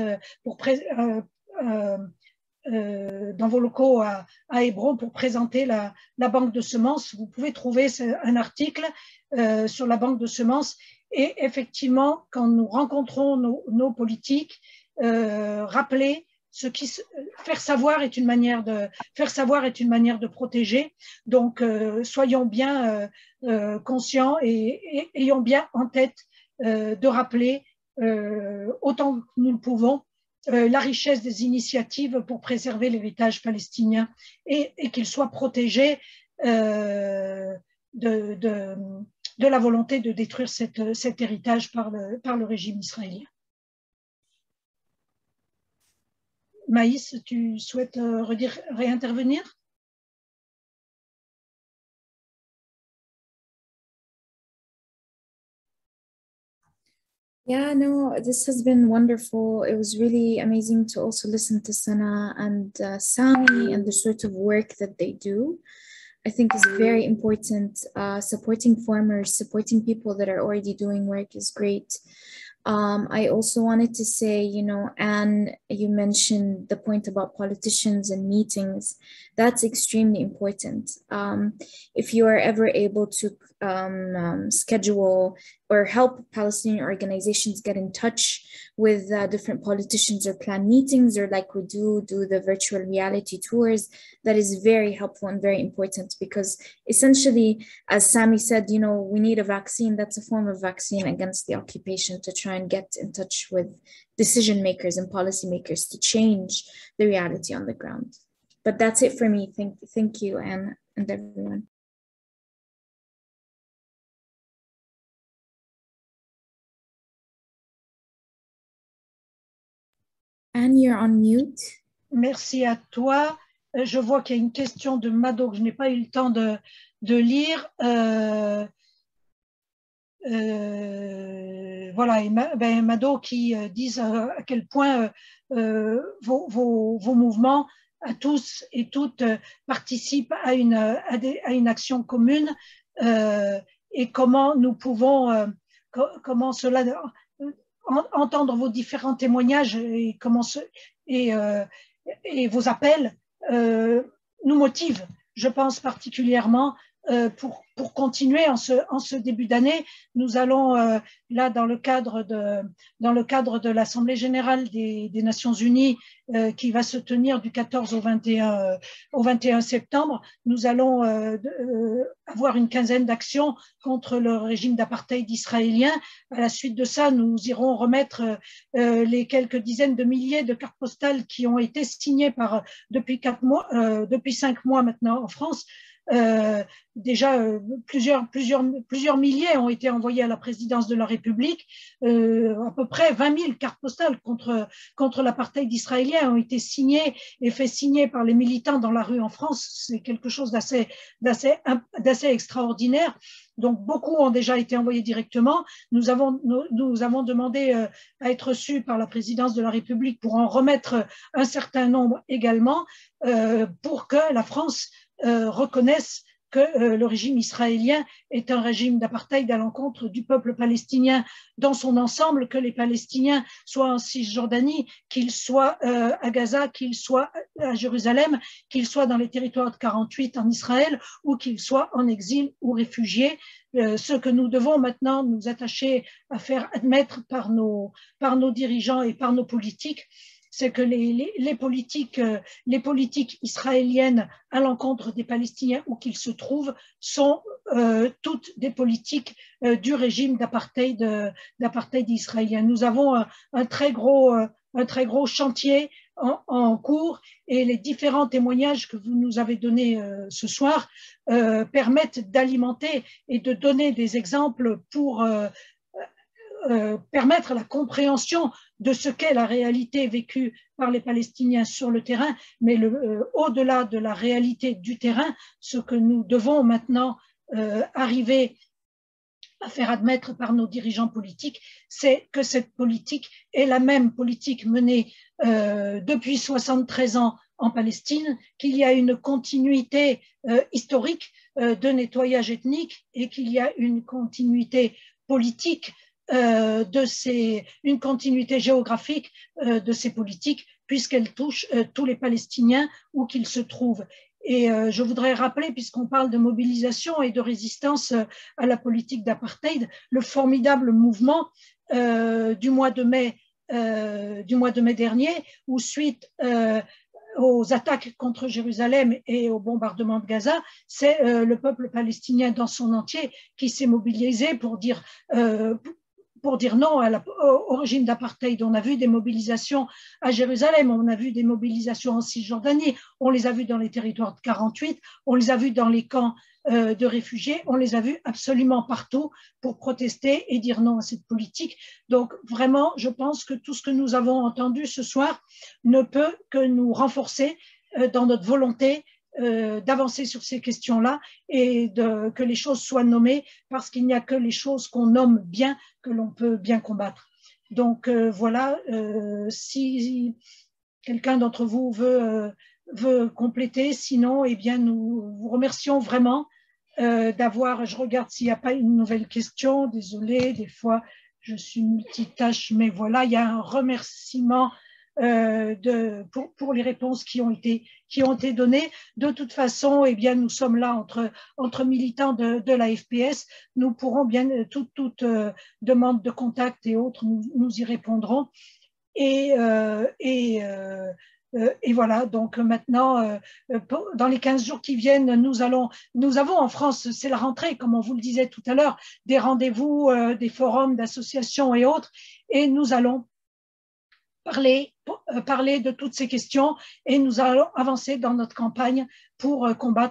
Speaker 1: dans vos locaux à Hébron pour présenter la banque de semences. Vous pouvez trouver un article sur la banque de semences. Et effectivement, quand nous rencontrons nos politiques, rappeler faire savoir est une manière de protéger. Donc, soyons bien conscients et ayons bien en tête de rappeler autant que nous le pouvons la richesse des initiatives pour préserver l'héritage palestinien et qu'il soit protégé de la volonté de détruire cet héritage par le régime israélien. Maïs, tu souhaites réintervenir?
Speaker 2: Yeah, no, this has been wonderful. It was really amazing to also listen to Sana and Sami and the sort of work that they do. I think is very important. Supporting farmers, supporting people that are already doing work is great. I also wanted to say, you know, Anne, you mentioned the point about politicians and meetings. That's extremely important. If you are ever able to schedule or help Palestinian organizations get in touch with different politicians or plan meetings, or like we do the virtual reality tours, that is very helpful and very important, because essentially, as Sami said, you know, we need a vaccine. That's a form of vaccine against the occupation, to try and get in touch with decision makers and policymakers to change the reality on the ground. But that's it for me. Thank you, Anne, and everyone. Anne, you're on mute.
Speaker 1: Merci à toi. Je vois qu'il y a une question de Mado que je n'ai pas eu le temps de lire. Voilà, et Mado qui disent à quel point vos mouvements à tous et toutes participent à une action commune, et comment nous pouvons, comment cela, entendre vos différents témoignages et vos appels nous motivent, je pense particulièrement pour continuer en ce début d'année. Nous allons là dans le cadre de l'Assemblée générale des Nations Unies qui va se tenir du 14 au 21 septembre, nous allons avoir une quinzaine d'actions contre le régime d'apartheid israélien. À la suite de ça, nous irons remettre les quelques dizaines de milliers de cartes postales qui ont été signées depuis 5 mois maintenant en France. Déjà plusieurs milliers ont été envoyés à la présidence de la République. À peu près 20 000 cartes postales contre l'apartheid israélien ont été signées et fait signer par les militants dans la rue en France. C'est quelque chose d'assez extraordinaire. Donc, beaucoup ont déjà été envoyés directement. Nous avons demandé à être reçus par la présidence de la République pour en remettre un certain nombre également, pour que la France reconnaissent que le régime israélien est un régime d'apartheid à l'encontre du peuple palestinien dans son ensemble, que les Palestiniens soient en Cisjordanie, qu'ils soient à Gaza, qu'ils soient à Jérusalem, qu'ils soient dans les territoires de 48 en Israël, ou qu'ils soient en exil ou réfugiés. Ce que nous devons maintenant nous attacher à faire admettre par nos dirigeants et par nos politiques, c'est que les politiques israéliennes à l'encontre des Palestiniens où qu'ils se trouvent sont toutes des politiques du régime d'apartheid israélien. Nous avons un très gros chantier en cours, et les différents témoignages que vous nous avez donnés ce soir permettent d'alimenter et de donner des exemples pour permettre la compréhension de ce qu'est la réalité vécue par les Palestiniens sur le terrain, mais au-delà de la réalité du terrain, ce que nous devons maintenant arriver à faire admettre par nos dirigeants politiques, c'est que cette politique est la même politique menée depuis 73 ans en Palestine, qu'il y a une continuité historique de nettoyage ethnique et qu'il y a une continuité politique une continuité géographique de ces politiques, puisqu'elles touchent tous les Palestiniens où qu'ils se trouvent. Et je voudrais rappeler, puisqu'on parle de mobilisation et de résistance à la politique d'apartheid, le formidable mouvement du mois de mai du mois de mai dernier, où suite aux attaques contre Jérusalem et au bombardement de Gaza, c'est le peuple palestinien dans son entier qui s'est mobilisé pour dire non au régime d'apartheid. On a vu des mobilisations à Jérusalem, on a vu des mobilisations en Cisjordanie, on les a vues dans les territoires de 48, on les a vues dans les camps de réfugiés, on les a vus absolument partout pour protester et dire non à cette politique. Donc vraiment, je pense que tout ce que nous avons entendu ce soir ne peut que nous renforcer dans notre volonté d'avancer sur ces questions-là et que les choses soient nommées, parce qu'il n'y a que les choses qu'on nomme bien que l'on peut bien combattre. Donc voilà, si quelqu'un d'entre vous veut compléter, sinon, eh bien, nous vous remercions vraiment d'avoir, je regarde s'il n'y a pas une nouvelle question, désolé, des fois je suis multitâche, mais voilà, il y a un remerciement pour les réponses qui ont été données. De toute façon, eh bien, nous sommes là entre militants de la FPS. Nous pourrons bien, toute demande de contact et autres, nous y répondrons. Et voilà, donc maintenant, dans les 15 jours qui viennent, nous avons en France, c'est la rentrée, comme on vous le disait tout à l'heure, des rendez-vous, des forums d'associations et autres, et nous allons parler de toutes ces questions et nous allons avancer dans notre campagne pour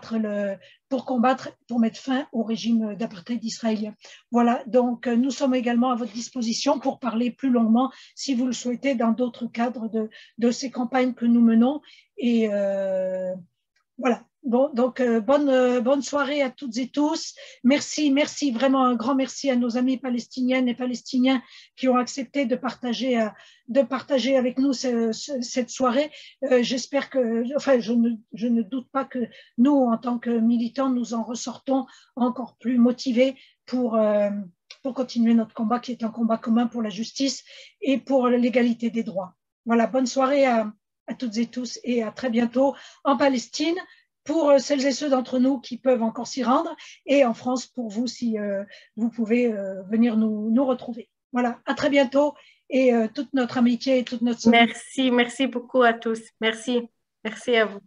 Speaker 1: mettre fin au régime d'apartheid israélien. Voilà, donc nous sommes également à votre disposition pour parler plus longuement, si vous le souhaitez, dans d'autres cadres de ces campagnes que nous menons. Et voilà. Bon, donc bonne soirée à toutes et tous. Merci, vraiment un grand merci à nos amis palestiniennes et palestiniens qui ont accepté de partager avec nous cette soirée. J'espère que, enfin, je ne doute pas que nous, en tant que militants, nous en ressortons encore plus motivés pour continuer notre combat, qui est un combat commun pour la justice et pour l'égalité des droits. Voilà, bonne soirée à toutes et tous et à très bientôt en Palestine, pour celles et ceux d'entre nous qui peuvent encore s'y rendre, et en France pour vous si vous pouvez venir nous retrouver. Voilà, à très bientôt, et toute notre amitié et toute notre solidarité.
Speaker 3: Merci beaucoup à tous. Merci à vous.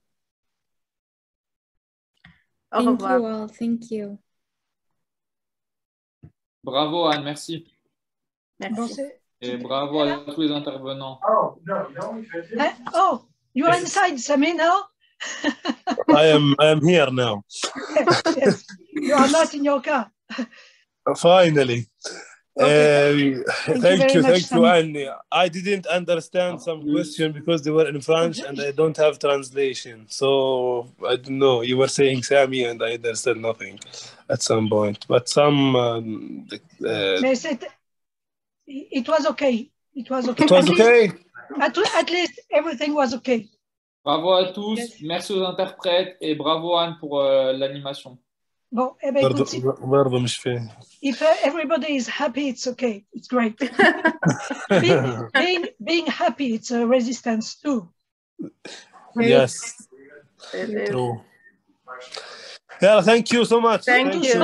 Speaker 3: Au revoir.
Speaker 2: Thank you all. Thank you.
Speaker 6: Bravo Anne, merci.
Speaker 1: Bon,
Speaker 6: et bravo à tous les intervenants.
Speaker 1: Oh, you're inside, Sami, now?
Speaker 4: I am here now.
Speaker 1: Yes. You are not in your car.
Speaker 4: Finally.
Speaker 1: Okay.
Speaker 4: Thank you, Annie. I didn't understand some question because they were in French and I don't have translation. So I don't know. You were saying Sami and I understood nothing at some point. But some.
Speaker 1: It was okay. It was okay.
Speaker 4: It was okay.
Speaker 1: At least everything was okay.
Speaker 6: Bravo à tous, merci aux interprètes et bravo Anne pour l'animation.
Speaker 1: Bon, eh ben, écoute, if everybody is happy, it's okay. It's great. being happy, it's a resistance too.
Speaker 4: Yes. True. Yeah, thank you so much.
Speaker 3: Thank you.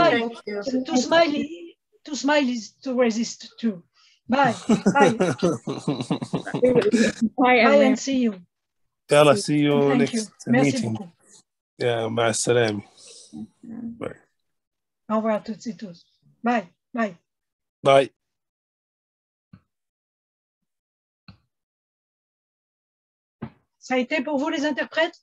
Speaker 1: To smile is to resist too. Bye. Bye. Bye and see you.
Speaker 4: يلا see you
Speaker 1: Thank
Speaker 4: next
Speaker 1: you. Merci
Speaker 4: meeting.
Speaker 1: beaucoup.
Speaker 4: Yeah, مع السلامة. Bye.
Speaker 1: Au revoir à toutes et tous. Bye. Bye.
Speaker 4: Bye.
Speaker 1: Ça a été pour vous les interprètes?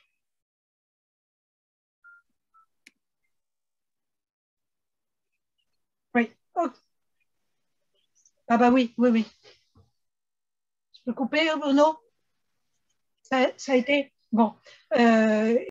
Speaker 1: Oui. Oh. Ah bah oui. Je peux couper, Bruno? Ça a été? Bon.